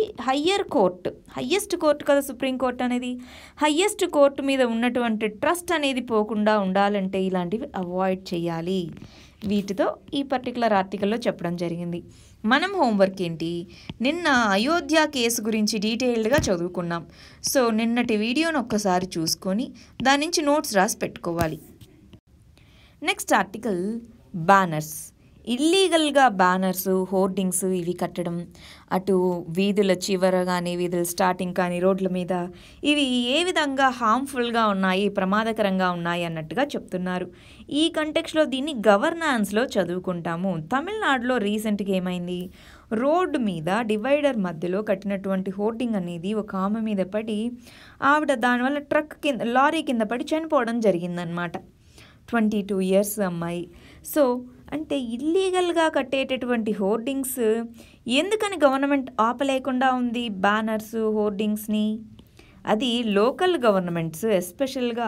హయ్యెస్ట్ కోర్టు కదా సుప్రీంకోర్టు అనేది, హయ్యెస్ట్ కోర్టు మీద ఉన్నటువంటి ట్రస్ట్ అనేది పోకుండా ఉండాలంటే ఇలాంటివి అవాయిడ్ చేయాలి. వీటితో ఈ పర్టికులర్ ఆర్టికల్లో చెప్పడం జరిగింది. మనం హోంవర్క్ ఏంటి, నిన్న అయోధ్య కేసు గురించి డీటెయిల్డ్గా చదువుకున్నాం. సో నిన్నటి వీడియోను ఒక్కసారి చూసుకొని దాని నుంచి నోట్స్ రాసి పెట్టుకోవాలి. Next article banners. ఇల్లీగల్గా బ్యానర్స్, హోర్డింగ్స్ ఇవి కట్టడం, అటు వీధుల చివర కానీ వీధుల స్టార్టింగ్ కానీ రోడ్ల మీద, ఇవి ఏ విధంగా హార్మ్ఫుల్గా ఉన్నాయి, ప్రమాదకరంగా ఉన్నాయి అన్నట్టుగా చెప్తున్నారు. ఈ కంటెక్స్లో దీన్ని గవర్నాన్స్లో చదువుకుంటాము. తమిళనాడులో రీసెంట్గా ఏమైంది, రోడ్డు మీద డివైడర్ మధ్యలో కట్టినటువంటి హోర్డింగ్ అనేది ఒక ఆమె మీద పడి ఆవిడ దానివల్ల లారీ కింద పడి చనిపోవడం జరిగిందనమాట. 22 years అమ్మాయి. సో అంటే ఇల్లీగల్గా కట్టేటటువంటి హోర్డింగ్స్ ఎందుకని గవర్నమెంట్ ఆపలేకుండా ఉంది బ్యానర్స్, హోర్డింగ్స్ని? అది లోకల్ గవర్నమెంట్స్, ఎస్పెషల్గా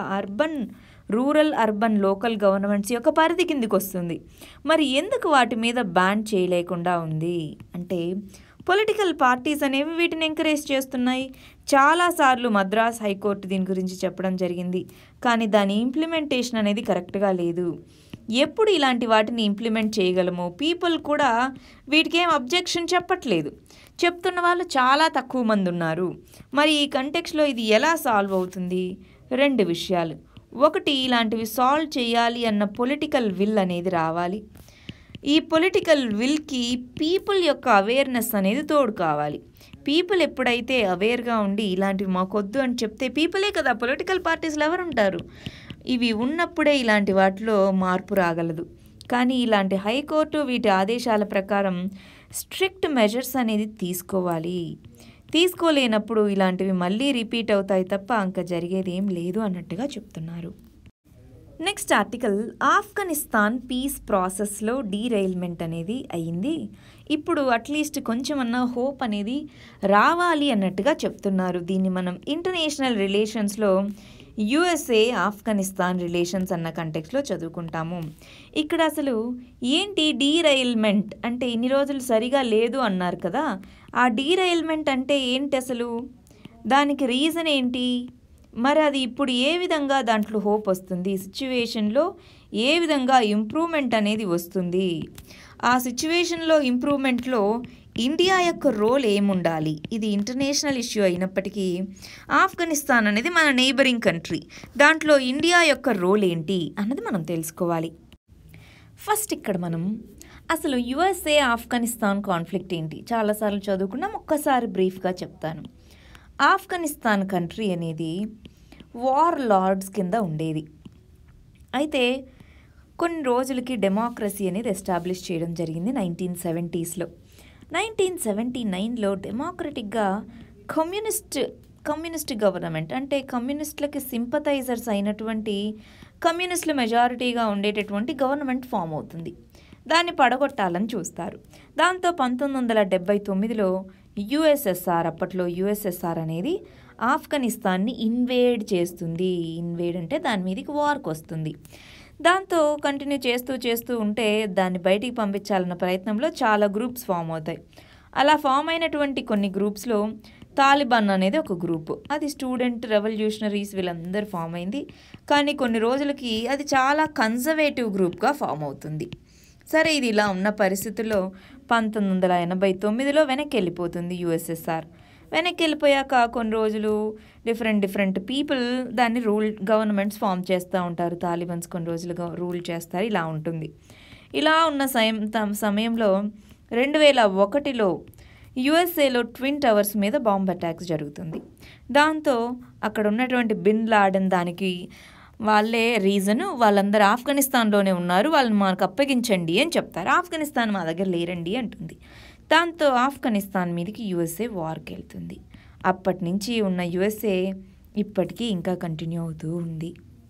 రూరల్ అర్బన్ లోకల్ గవర్నమెంట్స్ యొక్క పరిధి కిందికి వస్తుంది. మరి ఎందుకు వాటి మీద బ్యాన్ చేయలేకుండా ఉంది అంటే పొలిటికల్ పార్టీస్ అనేవి వీటిని ఎంకరేజ్ చేస్తున్నాయి. చాలాసార్లు మద్రాస్ హైకోర్టు దీని గురించి చెప్పడం జరిగింది. కానీ దాని ఇంప్లిమెంటేషన్ అనేది కరెక్ట్గా లేదు. ఎప్పుడు ఇలాంటి వాటిని ఇంప్లిమెంట్ చేయగలము? పీపుల్ కూడా వీటికి ఏం అబ్జెక్షన్ చెప్పట్లేదు. చెప్తున్న వాళ్ళు చాలా తక్కువ మంది ఉన్నారు. మరి ఈ కంటెక్స్లో ఇది ఎలా సాల్వ్ అవుతుంది? 2 విషయాలు. ఒకటి, ఇలాంటివి సాల్వ్ చేయాలి అన్న పొలిటికల్ విల్ అనేది రావాలి. ఈ పొలిటికల్ విల్కి పీపుల్ యొక్క అవేర్నెస్ అనేది తోడు కావాలి. పీపుల్ ఎప్పుడైతే అవేర్గా ఉండి ఇలాంటివి మాకొద్దు అని చెప్తే, పీపులే కదా, పొలిటికల్ పార్టీస్లో ఎవరు ఉంటారు? ఇవి ఉన్నప్పుడే ఇలాంటి వాటిలో మార్పు రాగలదు. కానీ ఇలాంటి హైకోర్టు వీటి ఆదేశాల ప్రకారం స్ట్రిక్ట్ మెజర్స్ అనేది తీసుకోవాలి. తీసుకోలేనప్పుడు ఇలాంటివి మళ్ళీ రిపీట్ అవుతాయి తప్ప ఇంకా జరిగేది ఏం లేదు అన్నట్టుగా చెప్తున్నారు. నెక్స్ట్ ఆర్టికల్, ఆఫ్ఘనిస్తాన్ పీస్ ప్రాసెస్లో డీరైల్మెంట్ అనేది అయ్యింది. ఇప్పుడు అట్లీస్ట్ కొంచెమన్నా హోప్ అనేది రావాలి అన్నట్టుగా చెప్తున్నారు. దీన్ని మనం ఇంటర్నేషనల్ రిలేషన్స్లో యుఎస్ఏ ఆఫ్ఘనిస్తాన్ రిలేషన్స్ అన్న కంటెక్స్లో చదువుకుంటాము. ఇక్కడ అసలు ఏంటి డీరైల్మెంట్ అంటే? ఇన్ని రోజులు సరిగా లేదు అన్నారు కదా, ఆ డీరైల్మెంట్ అంటే ఏంటి అసలు? దానికి రీజన్ ఏంటి? మరి అది ఇప్పుడు ఏ విధంగా దాంట్లో హోప్ వస్తుంది? సిచ్యువేషన్లో ఏ విధంగా ఇంప్రూవ్మెంట్ అనేది వస్తుంది? ఆ సిచ్యువేషన్లో ఇంప్రూవ్మెంట్లో ఇండియా యొక్క రోల్ ఏముండాలి? ఇది ఇంటర్నేషనల్ ఇష్యూ అయినప్పటికీ ఆఫ్ఘనిస్తాన్ అనేది మన నైబరింగ్ కంట్రీ. దాంట్లో ఇండియా యొక్క రోల్ ఏంటి అన్నది మనం తెలుసుకోవాలి. ఫస్ట్ ఇక్కడ మనం అసలు యుఎస్ఏ ఆఫ్ఘనిస్తాన్ కాన్ఫ్లిక్ట్ ఏంటి చాలాసార్లు చదువుకున్నాం, ఒక్కసారి బ్రీఫ్గా చెప్తాను. ఆఫ్ఘనిస్తాన్ కంట్రీ అనేది వార్ లార్డ్స్ కింద ఉండేది. అయితే కొన్ని రోజులకి డెమోక్రసీ అనేది ఎస్టాబ్లిష్ చేయడం జరిగింది 1970sలో. 1979లో డెమోక్రటిక్గా కమ్యూనిస్ట్ గవర్నమెంట్ అంటే కమ్యూనిస్టులకి సింపథైజర్స్ అయినటువంటి కమ్యూనిస్టులు మెజారిటీగా ఉండేటటువంటి గవర్నమెంట్ ఫామ్ అవుతుంది. దాన్ని పడగొట్టాలని చూస్తారు. దాంతో 1979లో యుఎస్ఎస్ఆర్, అప్పట్లో యుఎస్ఎస్ఆర్ అనేది ఆఫ్ఘనిస్తాన్ని ఇన్వేడ్ చేస్తుంది. ఇన్వేడ్ అంటే దాని మీదకి వార్కి వస్తుంది. దాంతో కంటిన్యూ చేస్తూ ఉంటే దాన్ని బయటికి పంపించాలన్న ప్రయత్నంలో చాలా గ్రూప్స్ ఫామ్ అవుతాయి. అలా ఫామ్ అయినటువంటి కొన్ని గ్రూప్స్లో తాలిబాన్ అనేది ఒక గ్రూప్. అది స్టూడెంట్ రెవల్యూషనరీస్ వీళ్ళందరూ ఫామ్ అయింది. కానీ కొన్ని రోజులకి అది చాలా కన్జర్వేటివ్ గ్రూప్గా ఫామ్ అవుతుంది. సరే, ఇది ఇలా ఉన్న పరిస్థితుల్లో 1989లో వెనక్కి వెళ్ళిపోతుంది యుఎస్ఎస్ఆర్. వెనక్కి వెళ్ళిపోయాక కొన్ని రోజులు డిఫరెంట్ పీపుల్ దాన్ని గవర్నమెంట్స్ ఫామ్ చేస్తూ ఉంటారు. తాలిబన్స్ కొన్ని రోజులుగా రూల్ చేస్తారు. ఇలా ఉంటుంది. ఇలా ఉన్న సమయంలో 2001లో యుఎస్ఏలో ట్విన్ టవర్స్ మీద బాంబ్ అటాక్స్ జరుగుతుంది. దాంతో అక్కడ ఉన్నటువంటి బిన్ లాడెన్ దానికి వాళ్ళే రీజను, వాళ్ళందరూ ఆఫ్ఘనిస్తాన్లోనే ఉన్నారు, వాళ్ళని మాకు అప్పగించండి అని చెప్తారు. ఆఫ్ఘనిస్తాన్ మా దగ్గర లేరండి అంటుంది. దాంతో ఆఫ్ఘనిస్తాన్ మీదకి యుఎస్ఏ వార్కి వెళ్తుంది. అప్పటి నుంచి ఉన్న యుఎస్ఏ ఇప్పటికీ ఇంకా కంటిన్యూ అవుతూ ఉంది.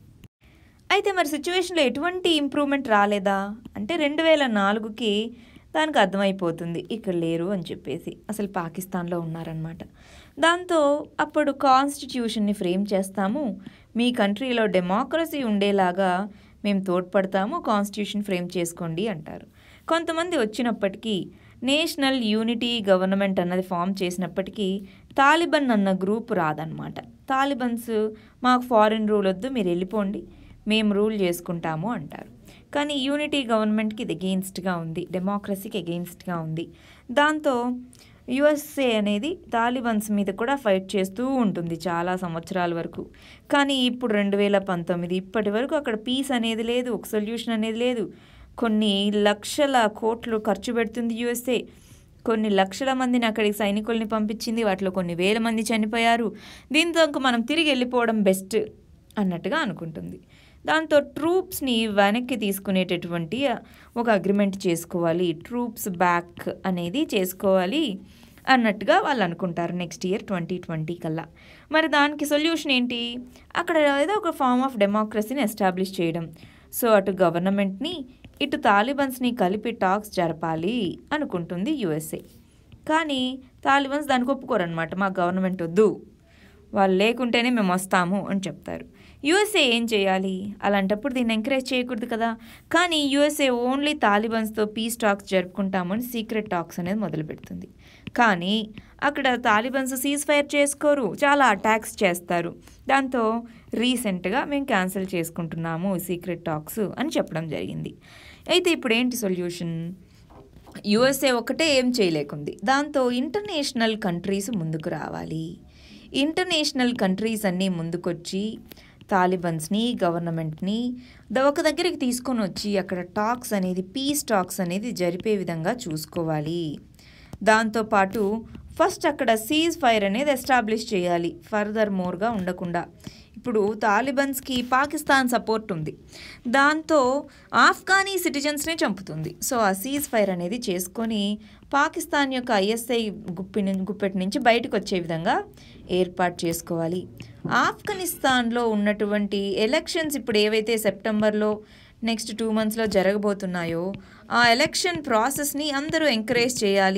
అయితే మరి సిచ్యువేషన్లో ఎటువంటి ఇంప్రూవ్మెంట్ రాలేదా అంటే 2004కి దానికి అర్థమైపోతుంది ఇక్కడ లేరు అని చెప్పేసి, అసలు పాకిస్తాన్లో ఉన్నారనమాట. దాంతో అప్పుడు కాన్స్టిట్యూషన్ని ఫ్రేమ్ చేస్తాము, మీ కంట్రీలో డెమోక్రసీ ఉండేలాగా మేము తోడ్పడతాము, కాన్స్టిట్యూషన్ ఫ్రేమ్ చేసుకోండి అంటారు. కొంతమంది వచ్చినప్పటికీ నేషనల్ యూనిటీ గవర్నమెంట్ అన్నది ఫామ్ చేసినప్పటికీ తాలిబన్ అన్న గ్రూప్ రాదనమాట. తాలిబన్స్ మాకు ఫారిన్ రూల్ వద్దు, మీరు వెళ్ళిపోండి, మేము రూల్ చేసుకుంటాము అంటారు. కానీ యూనిటీ గవర్నమెంట్కి ఇది అగెయిన్స్ట్గా ఉంది, డెమోక్రసీకి అగెయిన్స్ట్గా ఉంది. దాంతో యుఎస్ఏ అనేది తాలిబన్స్ మీద కూడా ఫైట్ చేస్తూ ఉంటుంది చాలా సంవత్సరాల వరకు. కానీ ఇప్పుడు 2019 ఇప్పటి వరకు అక్కడ పీస్ అనేది లేదు, ఒక సొల్యూషన్ అనేది లేదు. కొన్ని లక్షల కోట్లు ఖర్చు పెడుతుంది యుఎస్ఏ, కొన్ని లక్షల మందిని అక్కడికి సైనికుల్ని పంపించింది, వాటిలో కొన్ని వేల మంది చనిపోయారు. దీంతో మనం తిరిగి వెళ్ళిపోవడం బెస్ట్ అన్నట్టుగా అనుకుంటుంది. దాంతో ట్రూప్స్ని వెనక్కి తీసుకునేటటువంటి ఒక అగ్రిమెంట్ చేసుకోవాలి, ట్రూప్స్ బ్యాక్ అనేది చేసుకోవాలి అన్నట్టుగా వాళ్ళు అనుకుంటారు నెక్స్ట్ ఇయర్ 2020 కల్లా. మరి దానికి సొల్యూషన్ ఏంటి? అక్కడ ఏదో ఒక ఫార్మ్ ఆఫ్ డెమోక్రసీని ఎస్టాబ్లిష్ చేయడం. సో అటు గవర్నమెంట్ని ఇటు తాలిబన్స్ని కలిపి టాక్స్ జరపాలి అనుకుంటుంది యుఎస్ఏ. కానీ తాలిబన్స్ దానికి ఒప్పుకోరనమాట, మా గవర్నమెంట్ వద్దు, వాళ్ళు లేకుంటేనే మేము వస్తాము అని చెప్తారు. యుఎస్ఏ ఏం చేయాలి? అలాంటప్పుడు దీన్ని ఎంకరేజ్ చేయకూడదు కదా. కానీ యుఎస్ఏ ఓన్లీ తాలిబన్స్తో పీస్ టాక్స్ జరుపుకుంటామని సీక్రెట్ టాక్స్ అనేది మొదలు పెడుతుంది. కానీ అక్కడ తాలిబన్స్ సీజ్ ఫైర్ చేసుకోరు, చాలా అటాక్స్ చేస్తారు. దాంతో రీసెంట్గా మేము క్యాన్సిల్ చేసుకుంటున్నాము సీక్రెట్ టాక్స్ అని చెప్పడం జరిగింది. అయితే ఇప్పుడు ఏంటి సొల్యూషన్? యుఎస్ఏ ఒకటే ఏం చేయలేకుంది. దాంతో ఇంటర్నేషనల్ కంట్రీస్ ముందుకు రావాలి. ఇంటర్నేషనల్ కంట్రీస్ అన్నీ ముందుకొచ్చి తాలిబన్స్ని గవర్నమెంట్ని ఒక దగ్గరికి తీసుకొని వచ్చి అక్కడ టాక్స్ అనేది పీస్ టాక్స్ అనేది జరిపే విధంగా చూసుకోవాలి. దాంతోపాటు ఫస్ట్ అక్కడ సీజ్ ఫైర్ అనేది ఎస్టాబ్లిష్ చేయాలి, ఫర్దర్ మోర్గా ఉండకుండా. ఇప్పుడు తాలిబన్స్కి పాకిస్తాన్ సపోర్ట్ ఉంది, దాంతో ఆఫ్ఘనీ సిటిజన్స్ని చంపుతుంది. సో ఆ సీజ్ ఫైర్ అనేది చేసుకొని పాకిస్తాన్ యొక్క ఐఎస్ఐ గుప్పెటి నుంచి బయటకు వచ్చే విధంగా ఏర్పాటు చేసుకోవాలి. ఆఫ్ఘనిస్తాన్లో ఉన్నటువంటి ఎలక్షన్స్ ఇప్పుడు ఏవైతే సెప్టెంబర్లో నెక్స్ట్ 2 monthsలో జరగబోతున్నాయో ఆ ఎలక్షన్ ప్రాసెస్ని అందరూ ఎంకరేజ్ చేయాలి.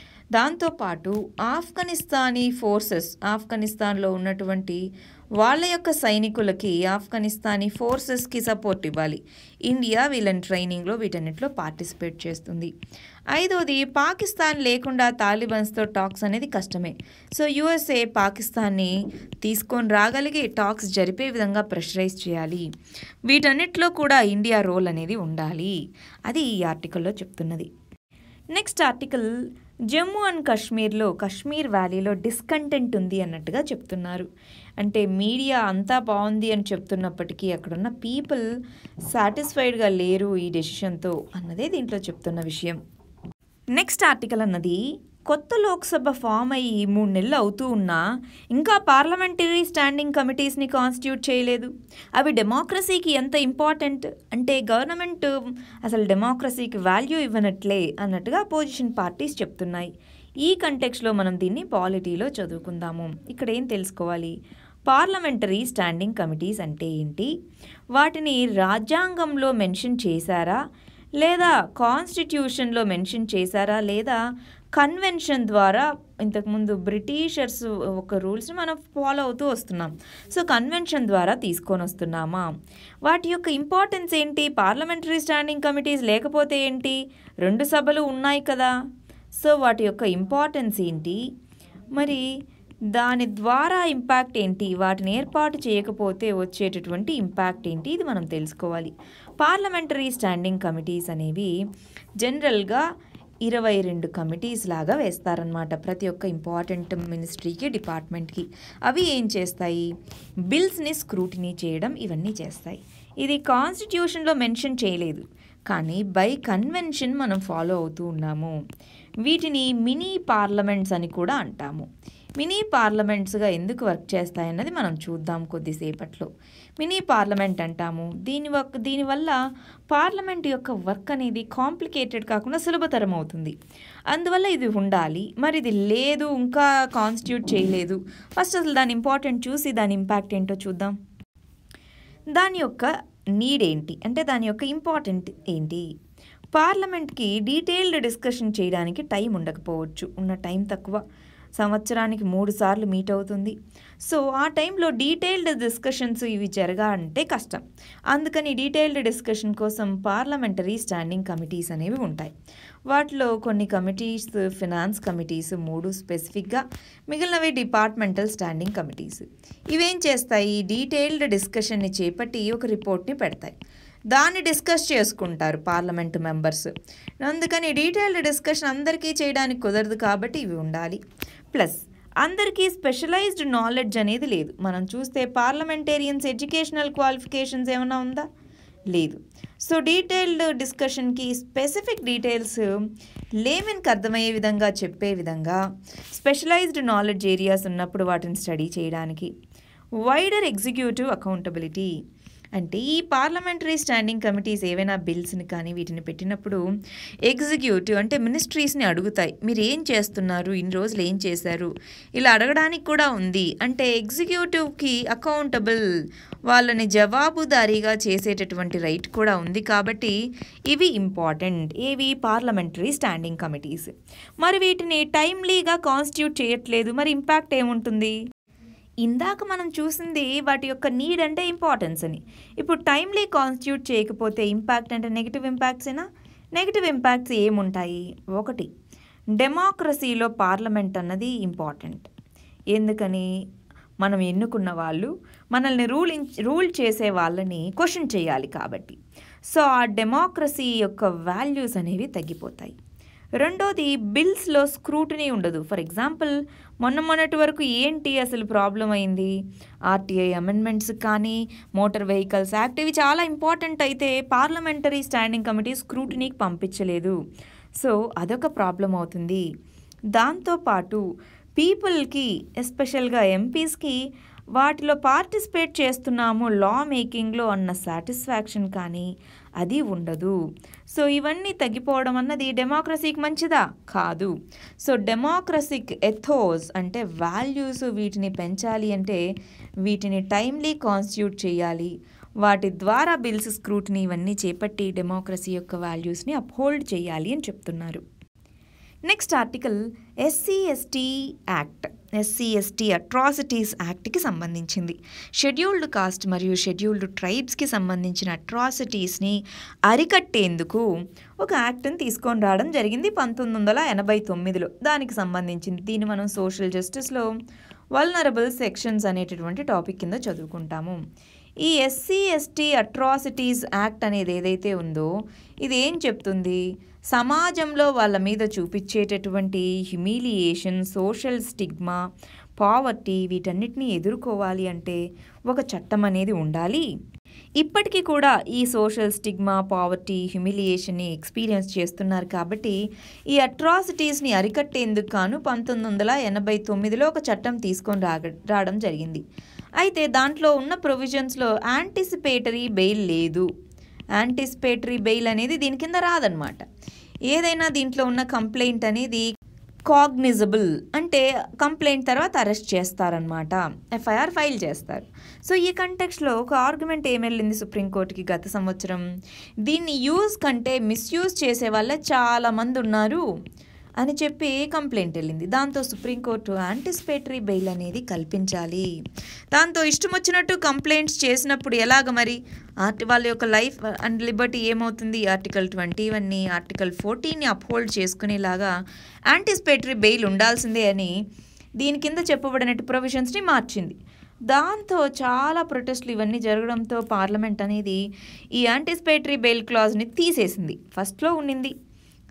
దాంతోపాటు ఆఫ్ఘనిస్తానీ ఫోర్సెస్, ఆఫ్ఘనిస్తాన్లో ఉన్నటువంటి వాళ్ళ యొక్క సైనికులకి ఆఫ్ఘనిస్తానీ ఫోర్సెస్కి సపోర్ట్ ఇవ్వాలి. ఇండియా వీళ్ళని ట్రైనింగ్లో వీటన్నిటిలో పార్టిసిపేట్ చేస్తుంది. 5వది, పాకిస్తాన్ లేకుండా తాలిబన్స్తో టాక్స్ అనేది కష్టమే. సో యుఎస్ఏ పాకిస్తాన్ని తీసుకొని రాగలిగి టాక్స్ జరిపే విధంగా ప్రెషరైజ్ చేయాలి. వీటన్నిటిలో కూడా ఇండియా రోల్ అనేది ఉండాలి. అది ఈ ఆర్టికల్లో చెప్తున్నది. నెక్స్ట్ ఆర్టికల్, జమ్మూ అండ్ కాశ్మీర్లో కాశ్మీర్ వ్యాలీలో డిస్కంటెంట్ ఉంది అన్నట్టుగా చెప్తున్నారు. అంటే మీడియా అంతా బాగుంది అని చెప్తున్నప్పటికీ అక్కడున్న పీపుల్ సాటిస్ఫైడ్గా లేరు ఈ డెసిషన్తో అన్నదే దీంట్లో చెప్తున్న విషయం. నెక్స్ట్ ఆర్టికల్ అన్నది, కొత్త లోక్సభ ఫామ్ అయ్యి 3 నెలలు అవుతూ ఉన్నా ఇంకా పార్లమెంటరీ స్టాండింగ్ కమిటీస్ని కాన్స్టిట్యూట్ చేయలేదు. అవి డెమోక్రసీకి ఎంత ఇంపార్టెంట్ అంటే గవర్నమెంట్ అసలు డెమోక్రసీకి వాల్యూ ఇవ్వనట్లే అన్నట్టుగా అపోజిషన్ పార్టీస్ చెప్తున్నాయి. ఈ కంటెక్స్లో మనం దీన్ని పాలిటీలో చదువుకుందాము. ఇక్కడ ఏం తెలుసుకోవాలి? పార్లమెంటరీ స్టాండింగ్ కమిటీస్ అంటే ఏంటి, వాటిని రాజ్యాంగంలో మెన్షన్ చేశారా లేదా కాన్స్టిట్యూషన్లో మెన్షన్ చేశారా లేదా కన్వెన్షన్ ద్వారా, ఇంతకుముందు బ్రిటిషర్స్ ఒక రూల్స్ని మనం ఫాలో అవుతూ వస్తున్నాం, సో కన్వెన్షన్ ద్వారా తీసుకొని వస్తున్నామా, వాటి యొక్క ఇంపార్టెన్స్ ఏంటి, పార్లమెంటరీ స్టాండింగ్ కమిటీస్ లేకపోతే ఏంటి, 2 సభలు ఉన్నాయి కదా, సో వాటి యొక్క ఇంపార్టెన్స్ ఏంటి, మరి దాని ద్వారా ఇంపాక్ట్ ఏంటి, వాటిని ఏర్పాటు చేయకపోతే వచ్చేటటువంటి ఇంపాక్ట్ ఏంటి, ఇది మనం తెలుసుకోవాలి. పార్లమెంటరీ స్టాండింగ్ కమిటీస్ అనేవి జనరల్గా 22 కమిటీస్ లాగా వేస్తారనమాట ప్రతి ఒక్క ఇంపార్టెంట్ మినిస్ట్రీకి, డిపార్ట్మెంట్కి. అవి ఏం చేస్తాయి? బిల్స్ని స్క్రూటినీ చేయడం ఇవన్నీ చేస్తాయి. ఇది కాన్స్టిట్యూషన్లో మెన్షన్ చేయలేదు, కానీ బై కన్వెన్షన్ మనం ఫాలో అవుతూ ఉన్నాము. వీటిని మినీ పార్లమెంట్స్ అని కూడా అంటాము. మినీ పార్లమెంట్స్గా ఎందుకు వర్క్ చేస్తాయన్నది మనం చూద్దాం కొద్దిసేపట్లో. మినీ పార్లమెంట్ అంటాము దీనివల్ల పార్లమెంట్ యొక్క వర్క్ అనేది కాంప్లికేటెడ్ కాకుండా సులభతరం అవుతుంది. అందువల్ల ఇది ఉండాలి. మరి ఇది లేదు, ఇంకా కాన్స్టిట్యూట్ చేయలేదు. ఫస్ట్ అసలు దాని ఇంపార్టెంట్ చూసి దాని ఇంపాక్ట్ ఏంటో చూద్దాం. దాని యొక్క నీడ్ ఏంటి అంటే దాని యొక్క ఇంపార్టెంట్ ఏంటి? పార్లమెంట్కి డీటెయిల్డ్ డిస్కషన్ చేయడానికి టైం ఉండకపోవచ్చు, ఉన్న టైం తక్కువ, సంవత్సరానికి 3 సార్లు మీట్ అవుతుంది. సో ఆ టైంలో డీటెయిల్డ్ డిస్కషన్స్ ఇవి జరగాలంటే కష్టం. అందుకని డీటెయిల్డ్ డిస్కషన్ కోసం పార్లమెంటరీ స్టాండింగ్ కమిటీస్ అనేవి ఉంటాయి. వాటిలో కొన్ని కమిటీస్ ఫినాన్స్ కమిటీస్ 3 స్పెసిఫిక్గా, మిగిలినవి డిపార్ట్మెంటల్ స్టాండింగ్ కమిటీస్. ఇవేం చేస్తాయి? డీటెయిల్డ్ డిస్కషన్ని చేపట్టి ఒక రిపోర్ట్ని పెడతాయి. దాన్ని డిస్కస్ చేసుకుంటారు పార్లమెంటు మెంబర్స్. అందుకని డీటెయిల్డ్ డిస్కషన్ అందరికీ చేయడానికి కుదరదు కాబట్టి ఇవి ఉండాలి. ప్లస్ అందరికీ స్పెషలైజ్డ్ నాలెడ్జ్ అనేది లేదు. మనం చూస్తే పార్లమెంటేరియన్స్ ఎడ్యుకేషనల్ క్వాలిఫికేషన్స్ ఏమైనా ఉందా? లేదు. సో డీటెయిల్డ్ డిస్కషన్కి స్పెసిఫిక్ డీటెయిల్స్ లేమెన్కి అర్థమయ్యే విధంగా చెప్పే విధంగా స్పెషలైజ్డ్ నాలెడ్జ్ ఏరియాస్ ఉన్నప్పుడు వాటిని స్టడీ చేయడానికి. వైడర్ ఎగ్జిక్యూటివ్ అకౌంటబిలిటీ అంటే ఈ పార్లమెంటరీ స్టాండింగ్ కమిటీస్ ఏవైనా బిల్స్ని కానీ వీటిని పెట్టినప్పుడు ఎగ్జిక్యూటివ్ అంటే మినిస్ట్రీస్ని అడుగుతాయి, మీరు ఏం చేస్తున్నారు, ఇన్ని రోజులు ఏం చేశారు, ఇలా అడగడానికి కూడా ఉంది. అంటే ఎగ్జిక్యూటివ్కి అకౌంటబుల్, వాళ్ళని జవాబుదారీగా చేసేటటువంటి రైట్ కూడా ఉంది. కాబట్టి ఇవి ఇంపార్టెంట్. ఏవి? Parliamentary standing committees. మరి వీటిని టైమ్లీగా కాన్స్టిట్యూట్ చేయట్లేదు, మరి ఇంపాక్ట్ ఏముంటుంది? ఇందాక మనం చూసింది వాటి యొక్క నీడ్ అంటే ఇంపార్టెన్స్ అని. ఇప్పుడు టైమ్లీ కాన్స్టిట్యూట్ చేయకపోతే ఇంపాక్ట్ అంటే నెగిటివ్ ఇంపాక్ట్సేనా? నెగిటివ్ ఇంపాక్ట్స్ ఏముంటాయి? ఒకటి, డెమోక్రసీలో పార్లమెంట్ అన్నది ఇంపార్టెంట్. ఎందుకని? మనం ఎన్నుకున్న వాళ్ళు మనల్ని రూల్ చేసే వాళ్ళని క్వశ్చన్ చేయాలి కాబట్టి. సో ఆ డెమోక్రసీ యొక్క వాల్యూస్ అనేవి తగ్గిపోతాయి. రెండోది, బిల్స్లో స్క్రూటినీ ఉండదు. ఫర్ ఎగ్జాంపుల్ మొన్నటి వరకు ఏంటి అసలు ప్రాబ్లం అయింది? ఆర్టీఐ అమెండ్మెంట్స్ కానీ, మోటార్ వెహికల్స్ యాక్ట్, ఇవి చాలా ఇంపార్టెంట్ అయితే పార్లమెంటరీ స్టాండింగ్ కమిటీ స్క్రూటినీకి పంపించలేదు. సో అదొక ప్రాబ్లం అవుతుంది. దాంతోపాటు పీపుల్కి, ఎస్పెషల్గా ఎంపీస్కి వాటిలో పార్టిసిపేట్ చేస్తున్నాము లా మేకింగ్లో అన్న సాటిస్ఫాక్షన్ కానీ అది ఉండదు. సో ఇవన్నీ తగ్గిపోవడం అన్నది డెమోక్రసీకి మంచిదా? కాదు. సో డెమోక్రసిక్ ఎథోస్ అంటే వాల్యూస్, వీటిని పెంచాలి అంటే వీటిని టైమ్లీ కాన్స్టిట్యూట్ చేయాలి. వాటి ద్వారా బిల్స్ స్క్రూటినీ ఇవన్నీ చేపట్టి డెమోక్రసీ యొక్క వాల్యూస్ని అప్హోల్డ్ చేయాలి అని చెప్తున్నారు. Next article SC/ST act, SC/ST atrocities యాక్ట్కి సంబంధించింది. షెడ్యూల్డ్ కాస్ట్ మరియు షెడ్యూల్డ్ ట్రైబ్స్కి సంబంధించిన అట్రాసిటీస్ని అరికట్టేందుకు ఒక యాక్ట్ని తీసుకొని రావడం జరిగింది 1989లో. దానికి సంబంధించింది. దీన్ని మనం సోషల్ జస్టిస్లో వల్నరబుల్ సెక్షన్స్ అనేటటువంటి టాపిక్ కింద చదువుకుంటాము. ఈ SC/ST అట్రాసిటీస్ యాక్ట్ అనేది ఏదైతే ఉందో ఇది ఏం చెప్తుంది? సమాజంలో వాళ్ళ మీద చూపించేటటువంటి హ్యూమిలియేషన్, సోషల్ స్టిగ్మా, పావర్టీ, వీటన్నిటిని ఎదుర్కోవాలి అంటే ఒక చట్టం అనేది ఉండాలి. ఇప్పటికీ కూడా ఈ సోషల్ స్టిగ్మా, పావర్టీ, హ్యూమిలియేషన్ని ఎక్స్పీరియన్స్ చేస్తున్నారు. కాబట్టి ఈ అట్రాసిటీస్ని అరికట్టేందుకు గాను 1989లో ఒక చట్టం తీసుకొని రావడం జరిగింది. అయితే దాంట్లో ఉన్న ప్రొవిజన్స్లో యాంటిసిపేటరీ బెయిల్ లేదు. యాంటిసిపేటరీ బెయిల్ అనేది దీని కింద రాదనమాట. ఏదైనా దీంట్లో ఉన్న కంప్లైంట్ అనేది కాగ్నిజబుల్ అంటే కంప్లైంట్ తర్వాత అరెస్ట్ చేస్తారనమాట, FIR ఫైల్ చేస్తారు. సో ఈ కంటెక్స్లో ఒక ఆర్గ్యుమెంట్ ఏం వెళ్ళింది సుప్రీంకోర్టుకి గత సంవత్సరం? దీన్ని యూజ్ కంటే మిస్యూజ్ చేసే వాళ్ళ చాలామంది ఉన్నారు అని చెప్పి కంప్లైంట్ వెళ్ళింది. దాంతో సుప్రీంకోర్టు యాంటిసిపేటరీ బెయిల్ అనేది కల్పించాలి. దాంతో ఇష్టం వచ్చినట్టు కంప్లైంట్స్ చేసినప్పుడు ఎలాగ మరి వాళ్ళ యొక్క లైఫ్ అండ్ లిబర్టీ ఏమవుతుంది? ఆర్టికల్ 21ని, ఆర్టికల్ 14ని అప్హోల్డ్ చేసుకునేలాగా యాంటిసిపేటరీ బెయిల్ ఉండాల్సిందే అని దీని కింద చెప్పబడినట్టు ప్రొవిజన్స్ని మార్చింది. దాంతో చాలా ప్రొటెస్ట్లు ఇవన్నీ జరగడంతో పార్లమెంట్ అనేది ఈ యాంటిసిపేటరీ బెయిల్ క్లాజ్ని తీసేసింది. ఫస్ట్లో ఉండింది,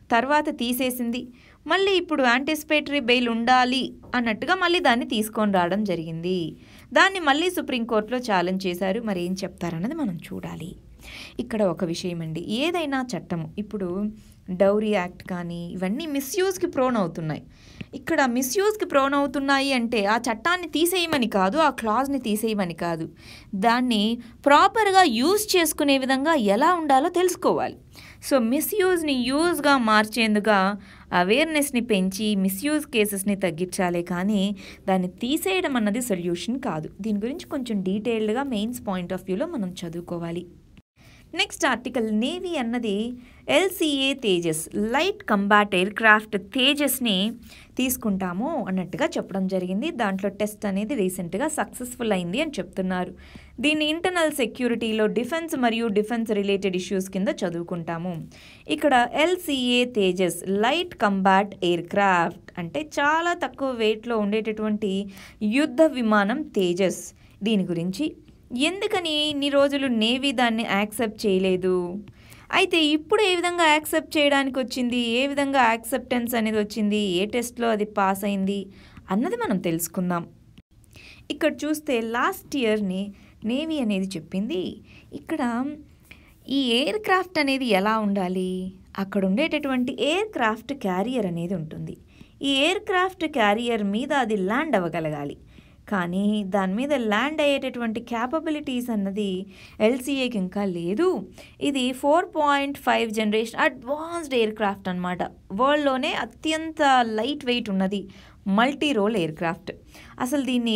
తర్వాత తీసేసింది, మళ్ళీ ఇప్పుడు యాంటిసిపేటరీ బెయిల్ ఉండాలి అన్నట్టుగా మళ్ళీ దాన్ని తీసుకొని రావడం జరిగింది. దాన్ని మళ్ళీ సుప్రీంకోర్టులో ఛాలెంజ్ చేశారు. మరి ఏం చెప్తారన్నది మనం చూడాలి. ఇక్కడ ఒక విషయం అండి, ఏదైనా చట్టము, ఇప్పుడు డౌరీ యాక్ట్ కానీ ఇవన్నీ మిస్యూజ్కి ప్రోన్ అవుతున్నాయి. ఇక్కడ మిస్యూజ్కి ప్రోన్ అవుతున్నాయి అంటే ఆ చట్టాన్ని తీసేయమని కాదు, ఆ క్లాజ్ని తీసేయమని కాదు, దాన్ని ప్రాపర్గా యూజ్ చేసుకునే విధంగా ఎలా ఉండాలో తెలుసుకోవాలి. సో మిస్యూజ్ని యూజ్గా మార్చేందుగా అవేర్నెస్ని పెంచి మిస్యూజ్ కేసెస్ని తగ్గించాలి, కానీ దాన్ని తీసేయడం అన్నది సొల్యూషన్ కాదు. దీని గురించి కొంచెం డీటెయిల్డ్గా మెయిన్స్ పాయింట్ ఆఫ్ వ్యూలో మనం చదువుకోవాలి. నెక్స్ట్ ఆర్టికల్, నేవీ అన్నది LCA Tejas light combat aircraft తేజస్ని తీసుకుంటాము అన్నట్టుగా చెప్పడం జరిగింది. దాంట్లో టెస్ట్ అనేది రీసెంట్గా సక్సెస్ఫుల్ అయింది అని చెప్తున్నారు. దీన్ని ఇంటర్నల్ సెక్యూరిటీలో డిఫెన్స్ మరియు డిఫెన్స్ రిలేటెడ్ ఇష్యూస్ కింద చదువుకుంటాము. ఇక్కడ LCA Tejas light combat aircraft అంటే చాలా తక్కువ వెయిట్లో ఉండేటటువంటి యుద్ధ విమానం తేజస్. దీని గురించి ఎందుకని ఇన్ని రోజులు నేవీ దాన్ని యాక్సెప్ట్ చేయలేదు, అయితే ఇప్పుడు ఏ విధంగా యాక్సెప్ట్ చేయడానికి వచ్చింది, ఏ విధంగా యాక్సెప్టెన్స్ అనేది వచ్చింది, ఏ టెస్ట్లో అది పాస్ అయింది అన్నది మనం తెలుసుకుందాం. ఇక్కడ చూస్తే లాస్ట్ ఇయర్ని నేవీ అనేది చెప్పింది, ఇక్కడ ఈ ఎయిర్ క్రాఫ్ట్ అనేది ఎలా ఉండాలి, అక్కడ ఉండేటటువంటి ఎయిర్ క్రాఫ్ట్ క్యారియర్ అనేది ఉంటుంది. ఈ ఎయిర్ క్రాఫ్ట్ క్యారియర్ మీద అది ల్యాండ్ అవ్వగలగాలి, కానీ దాని మీద ల్యాండ్ అయ్యేటటువంటి క్యాపబిలిటీస్ అన్నది LCAకి ఇంకా లేదు. ఇది 4.5 జనరేషన్ అడ్వాన్స్డ్ ఎయిర్ క్రాఫ్ట్ అనమాట. వరల్డ్లోనే అత్యంత లైట్ వెయిట్ ఉన్నది మల్టీ రోల్ ఎయిర్ క్రాఫ్ట్. అసలు దీన్ని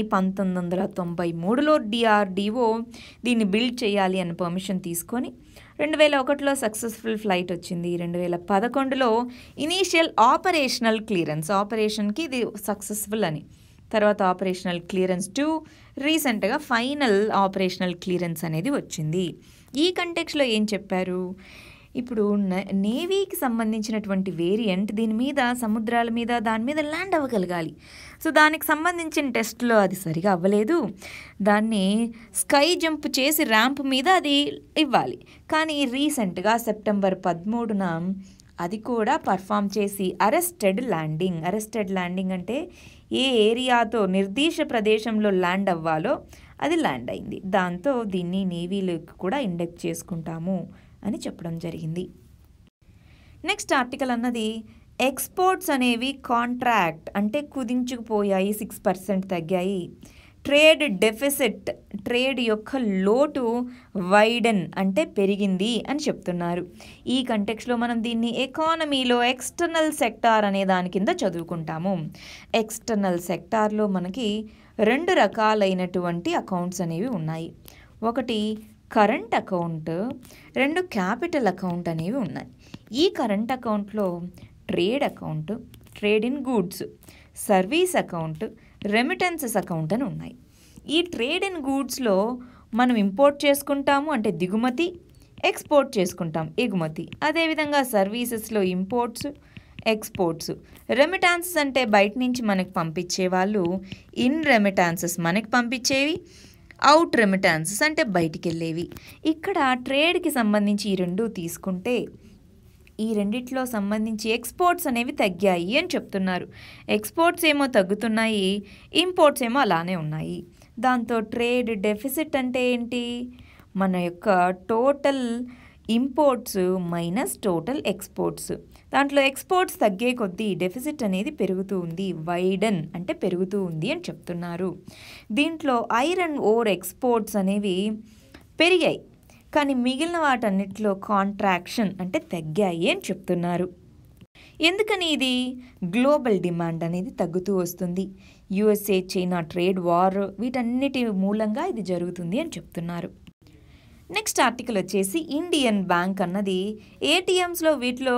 1993లో DRDO దీన్ని బిల్డ్ చేయాలి అని పర్మిషన్ తీసుకొని 2001లో సక్సెస్ఫుల్ ఫ్లైట్ వచ్చింది. 2011లో ఇనీషియల్ ఆపరేషనల్ క్లియరెన్స్, ఆపరేషన్కి ఇది సక్సెస్ఫుల్ అని, తర్వాత ఆపరేషనల్ క్లియరెన్స్ 2, రీసెంట్గా ఫైనల్ ఆపరేషనల్ క్లియరెన్స్ అనేది వచ్చింది. ఈ కంటెక్స్లో ఏం చెప్పారు, ఇప్పుడు నేవీకి సంబంధించినటువంటి వేరియంట్ దీని మీద సముద్రాల మీద దాని మీద ల్యాండ్ అవ్వగలగాలి. సో దానికి సంబంధించిన టెస్ట్లో అది సరిగా అవ్వలేదు, దాన్ని స్కై జంప్ చేసి ర్యాంప్ మీద అది ఇవ్వాలి, కానీ రీసెంట్గా సెప్టెంబర్ 13న అది కూడా పర్ఫామ్ చేసి అరెస్టెడ్ ల్యాండింగ్ అంటే ఏ ఏరియాతో నిర్దిష్ట ప్రదేశంలో ల్యాండ్ అవ్వాలో అది ల్యాండ్ అయింది. దాంతో దీన్ని నేవీలోకి కూడా ఇండెక్ట్ చేసుకుంటాము అని చెప్పడం జరిగింది. నెక్స్ట్ ఆర్టికల్ అన్నది ఎక్స్పోర్ట్స్ అనేవి కాంట్రాక్ట్ అంటే కుదించుకుపోయాయి, 6% తగ్గాయి. ట్రేడ్ డెఫిసిట్, ట్రేడ్ యొక్క లోటు వైడెన్ అంటే పెరిగింది అని చెప్తున్నారు. ఈ కంటెక్స్లో మనం దీన్ని ఎకానమీలో ఎక్స్టర్నల్ సెక్టార్ అనే దాని కింద చదువుకుంటాము. ఎక్స్టర్నల్ సెక్టార్లో మనకి 2 రకాలైనటువంటి అకౌంట్స్ అనేవి ఉన్నాయి. ఒకటి కరెంట్ అకౌంట్, 2 క్యాపిటల్ అకౌంట్ అనేవి ఉన్నాయి. ఈ కరెంట్ అకౌంట్లో trade account, trade in goods, service account, remittances account అని ఉన్నాయి. ఈ ట్రేడ్ ఇన్ గూడ్స్లో మనం ఇంపోర్ట్ చేసుకుంటాము అంటే దిగుమతి, ఎక్స్పోర్ట్ చేసుకుంటాం ఎగుమతి. అదేవిధంగా సర్వీసెస్లో ఇంపోర్ట్స్, ఎక్స్పోర్ట్స్. రెమిటాన్సెస్ అంటే బయట నుంచి మనకు పంపించే వాళ్ళు, ఇన్ రెమిటాన్సెస్ మనకి పంపించేవి, అవుట్ రెమిటాన్సెస్ అంటే బయటికి వెళ్ళేవి. ఇక్కడ ట్రేడ్కి సంబంధించి ఈ 2 తీసుకుంటే ఈ రెండిట్లో సంబంధించి ఎక్స్పోర్ట్స్ అనేవి తగ్గాయి అని చెప్తున్నారు. ఎక్స్పోర్ట్స్ ఏమో తగ్గుతున్నాయి, ఇంపోర్ట్స్ ఏమో అలానే ఉన్నాయి. దాంతో ట్రేడ్ డెఫిసిట్ అంటే ఏంటి, మన యొక్క total imports minus total exports. దాంట్లో ఎక్స్పోర్ట్స్ తగ్గే కొద్దీ డెఫిసిట్ అనేది పెరుగుతూ ఉంది, వైడన్ అంటే పెరుగుతూ ఉంది అని చెప్తున్నారు. దీంట్లో ఐరన్ ఓర్ ఎక్స్పోర్ట్స్ అనేవి పెరిగాయి, కానీ మిగిలిన వాటన్నిటిలో కాంట్రాక్షన్ అంటే తగ్గాయి అని చెప్తున్నారు. ఎందుకని ఇది, గ్లోబల్ డిమాండ్ అనేది తగ్గుతూ వస్తుంది, USA చైనా ట్రేడ్ వార్, వీటన్నిటి మూలంగా ఇది జరుగుతుంది అని చెప్తున్నారు. నెక్స్ట్ ఆర్టికల్ వచ్చేసి ఇండియన్ బ్యాంక్ అన్నది ATMస్లో వీటిలో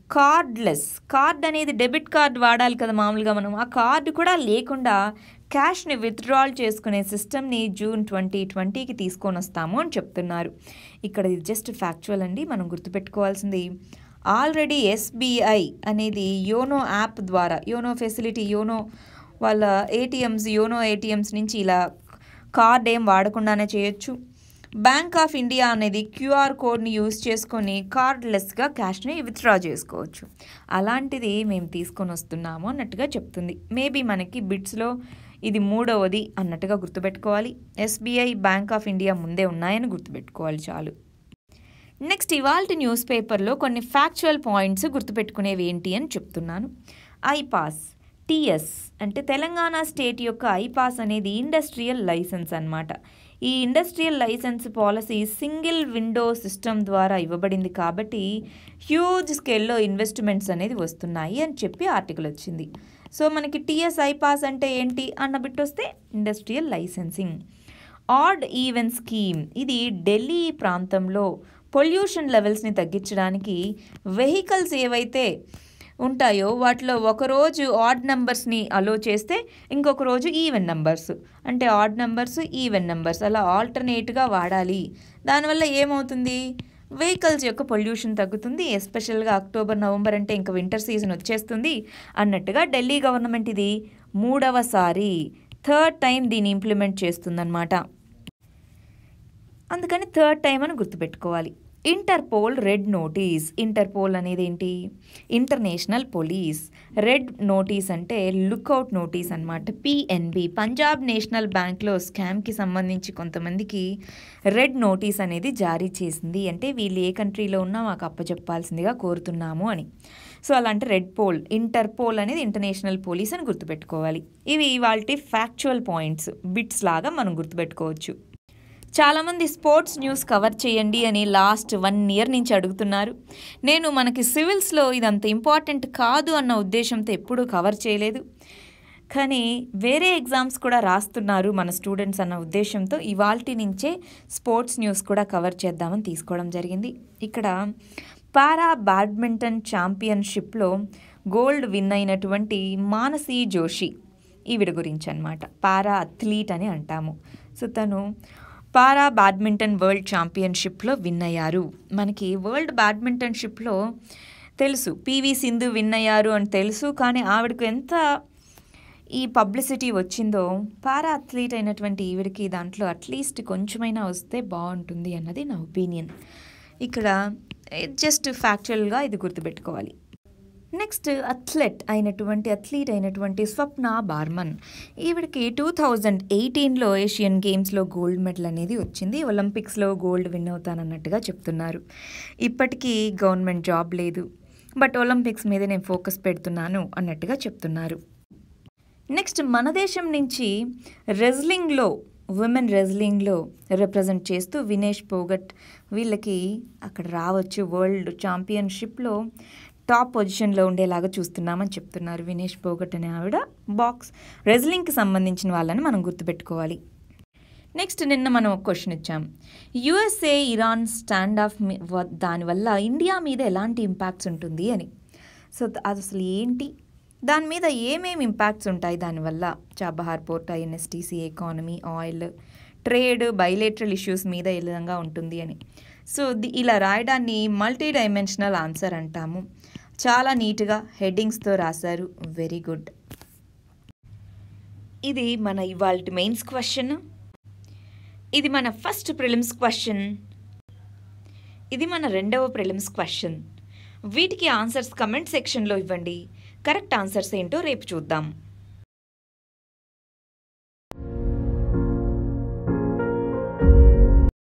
కార్డ్ అనేది డెబిట్ కార్డ్ వాడాలి కదా మామూలుగా మనం, ఆ కార్డు కూడా లేకుండా క్యాష్ని విత్డ్రాల్ చేసుకునే సిస్టమ్ని జూన్ 2020కి తీసుకొని వస్తాము అని చెప్తున్నారు. ఇక్కడ ఇది జస్ట్ ఫ్యాక్చువల్ అండి, మనం గుర్తుపెట్టుకోవాల్సింది ఆల్రెడీ SBI అనేది యోనో యాప్ ద్వారా, యోనో ఫెసిలిటీ, యోనో వాళ్ళ ATMs, యోనో ATMs నుంచి ఇలా కార్డ్ ఏం వాడకుండానే చేయొచ్చు. బ్యాంక్ ఆఫ్ ఇండియా అనేది క్యూఆర్ కోడ్ని యూజ్ చేసుకొని కార్డ్లెస్గా క్యాష్ని విత్డ్రా చేసుకోవచ్చు. అలాంటిది మేము తీసుకొని వస్తున్నాము అన్నట్టుగా చెప్తుంది. మేబీ మనకి బిట్స్లో ఇది 3వది అన్నట్టుగా గుర్తుపెట్టుకోవాలి. ఎస్బీఐ, బ్యాంక్ ఆఫ్ ఇండియా ముందే ఉన్నాయని గుర్తుపెట్టుకోవాలి చాలు. నెక్స్ట్ ఇవాల్టి న్యూస్ పేపర్లో కొన్ని ఫ్యాక్చువల్ పాయింట్స్ గుర్తుపెట్టుకునేవి ఏంటి అని చెప్తున్నాను. ఐపాస్, టీఎస్ అంటే తెలంగాణ స్టేట్ యొక్క ఐపాస్ అనేది ఇండస్ట్రియల్ లైసెన్స్ అన్నమాట. ఈ industrial license policy single window system ద్వారా ఇవ్వబడింది కాబట్టి హ్యూజ్ స్కేల్లో ఇన్వెస్ట్మెంట్స్ అనేది వస్తున్నాయి అని చెప్పి ఆర్టికల్ వచ్చింది. సో మనకి టీఎస్ ఐపాస్ అంటే ఏంటి అన్న బిట్ వస్తే industrial licensing. Odd even scheme ఇది ఢిల్లీ ప్రాంతంలో పొల్యూషన్ లెవెల్స్ని తగ్గించడానికి వెహికల్స్ ఏవైతే ఉంటాయో వాటిలో ఒకరోజు ఆడ్ నెంబర్స్ని అలో చేస్తే ఇంకొక రోజు ఈవెన్ నెంబర్స్, అంటే ఆడ్ నెంబర్స్ ఈవెన్ నెంబర్స్ అలా ఆల్టర్నేట్గా వాడాలి. దానివల్ల ఏమవుతుంది, వెహికల్స్ యొక్క పొల్యూషన్ తగ్గుతుంది. ఎస్పెషల్గా అక్టోబర్, నవంబర్ అంటే ఇంకా వింటర్ సీజన్ వచ్చేస్తుంది అన్నట్టుగా ఢిల్లీ గవర్నమెంట్ ఇది 3వసారి, 3rd టైం దీన్ని ఇంప్లిమెంట్ చేస్తుందన్నమాట. అందుకని 3rd టైం అని గుర్తుపెట్టుకోవాలి. Interpole red notice. ఇంటర్పోల్ అనేది ఏంటి, ఇంటర్నేషనల్ పోలీస్. రెడ్ నోటీస్ అంటే లుక్అవుట్ నోటీస్ అన్నమాట. పిఎన్బి, పంజాబ్ నేషనల్ బ్యాంక్లో స్కామ్కి సంబంధించి కొంతమందికి రెడ్ నోటీస్ అనేది జారీ చేసింది. అంటే వీళ్ళు ఏ కంట్రీలో ఉన్నా మాకు అప్పచెప్పాల్సిందిగా కోరుతున్నాము అని. సో అలాంటి రెడ్ పోల్, ఇంటర్పోల్ అనేది ఇంటర్నేషనల్ పోలీస్ అని గుర్తుపెట్టుకోవాలి. ఇవి వాటి ఫ్యాక్చువల్ పాయింట్స్, బిట్స్ లాగా మనం గుర్తుపెట్టుకోవచ్చు. చాలామంది స్పోర్ట్స్ న్యూస్ కవర్ చేయండి అని లాస్ట్ 1 year నుంచి అడుగుతున్నారు. నేను మనకి సివిల్స్లో ఇదంత ఇంపార్టెంట్ కాదు అన్న ఉద్దేశంతో ఎప్పుడూ కవర్ చేయలేదు. కానీ వేరే ఎగ్జామ్స్ కూడా రాస్తున్నారు మన స్టూడెంట్స్ అన్న ఉద్దేశంతో ఇవాల్టి నుంచే స్పోర్ట్స్ న్యూస్ కూడా కవర్ చేద్దామని తీసుకోవడం జరిగింది. ఇక్కడ పారా బ్యాడ్మింటన్ ఛాంపియన్షిప్లో గోల్డ్ విన్ అయినటువంటి మానసీ జోషి, ఈవిడ గురించి అన్నమాట. పారా అథ్లీట్ అని అంటాము. సో తను పారా బ్యాడ్మింటన్ వరల్డ్ ఛాంపియన్షిప్లో విన్ అయ్యారు. మనకి వరల్డ్ బ్యాడ్మింటన్షిప్లో తెలుసు పివి సింధు విన్ అయ్యారు అని తెలుసు, కానీ ఆవిడకు ఎంత ఈ పబ్లిసిటీ వచ్చిందో పారా అథ్లీట్ అయినటువంటి ఈవిడికి దాంట్లో అట్లీస్ట్ కొంచెమైనా వస్తే బాగుంటుంది అన్నది నా ఒపీనియన్. ఇక్కడ జస్ట్ ఫ్యాక్చువల్గా ఇది గుర్తుపెట్టుకోవాలి. నెక్స్ట్ అథ్లీట్ అయినటువంటి స్వప్న బార్మన్, ఈవిడికి 2018లో ఏషియన్ గేమ్స్లో గోల్డ్ మెడల్ అనేది వచ్చింది. ఒలింపిక్స్లో గోల్డ్ విన్ అవుతానన్నట్టుగా చెప్తున్నారు. ఇప్పటికీ గవర్నమెంట్ జాబ్ లేదు, బట్ ఒలింపిక్స్ మీద నేను ఫోకస్ పెడుతున్నాను అన్నట్టుగా చెప్తున్నారు. నెక్స్ట్ మన దేశం నుంచి విమెన్ రెజ్లింగ్లో రిప్రజెంట్ చేస్తూ వినేష్ పోగట్, వీళ్ళకి అక్కడ రావచ్చు. వరల్డ్ ఛాంపియన్షిప్లో టాప్ పొజిషన్లో ఉండేలాగా చూస్తున్నామని చెప్తున్నారు. వినేష్ పోగట్ అనే ఆవిడ బాక్స్ రెజ్లింగ్కి సంబంధించిన వాళ్ళని మనం గుర్తుపెట్టుకోవాలి. నెక్స్ట్ నిన్న మనం ఒక క్వశ్చన్ ఇచ్చాం, యుఎస్ఏ ఇరాన్ స్టాండ్ ఆఫ్ దానివల్ల ఇండియా మీద ఎలాంటి ఇంపాక్ట్స్ ఉంటుంది అని. సో అది అసలు ఏంటి, దాని మీద ఏమేమి ఇంపాక్ట్స్ ఉంటాయి దానివల్ల, Chabahar port, INSTC, economy, oil, trade, bilateral issues మీద ఏ విధంగా ఉంటుంది అని. సో ఇలా రాయడాన్ని మల్టీ డైమెన్షనల్ ఆన్సర్ అంటాము. చాలా నీట్గా హెడ్డింగ్స్తో రాశారు, వెరీ గుడ్. ఇది మన ఇవాల్టి మెయిన్స్ క్వశ్చన్, ఇది మన ఫస్ట్ ప్రిలిమ్స్ క్వశ్చన్, ఇది మన 2వ ప్రిలిమ్స్ క్వశ్చన్. వీటికి ఆన్సర్స్ కమెంట్ సెక్షన్లో ఇవ్వండి. కరెక్ట్ ఆన్సర్స్ ఏంటో రేపు చూద్దాం.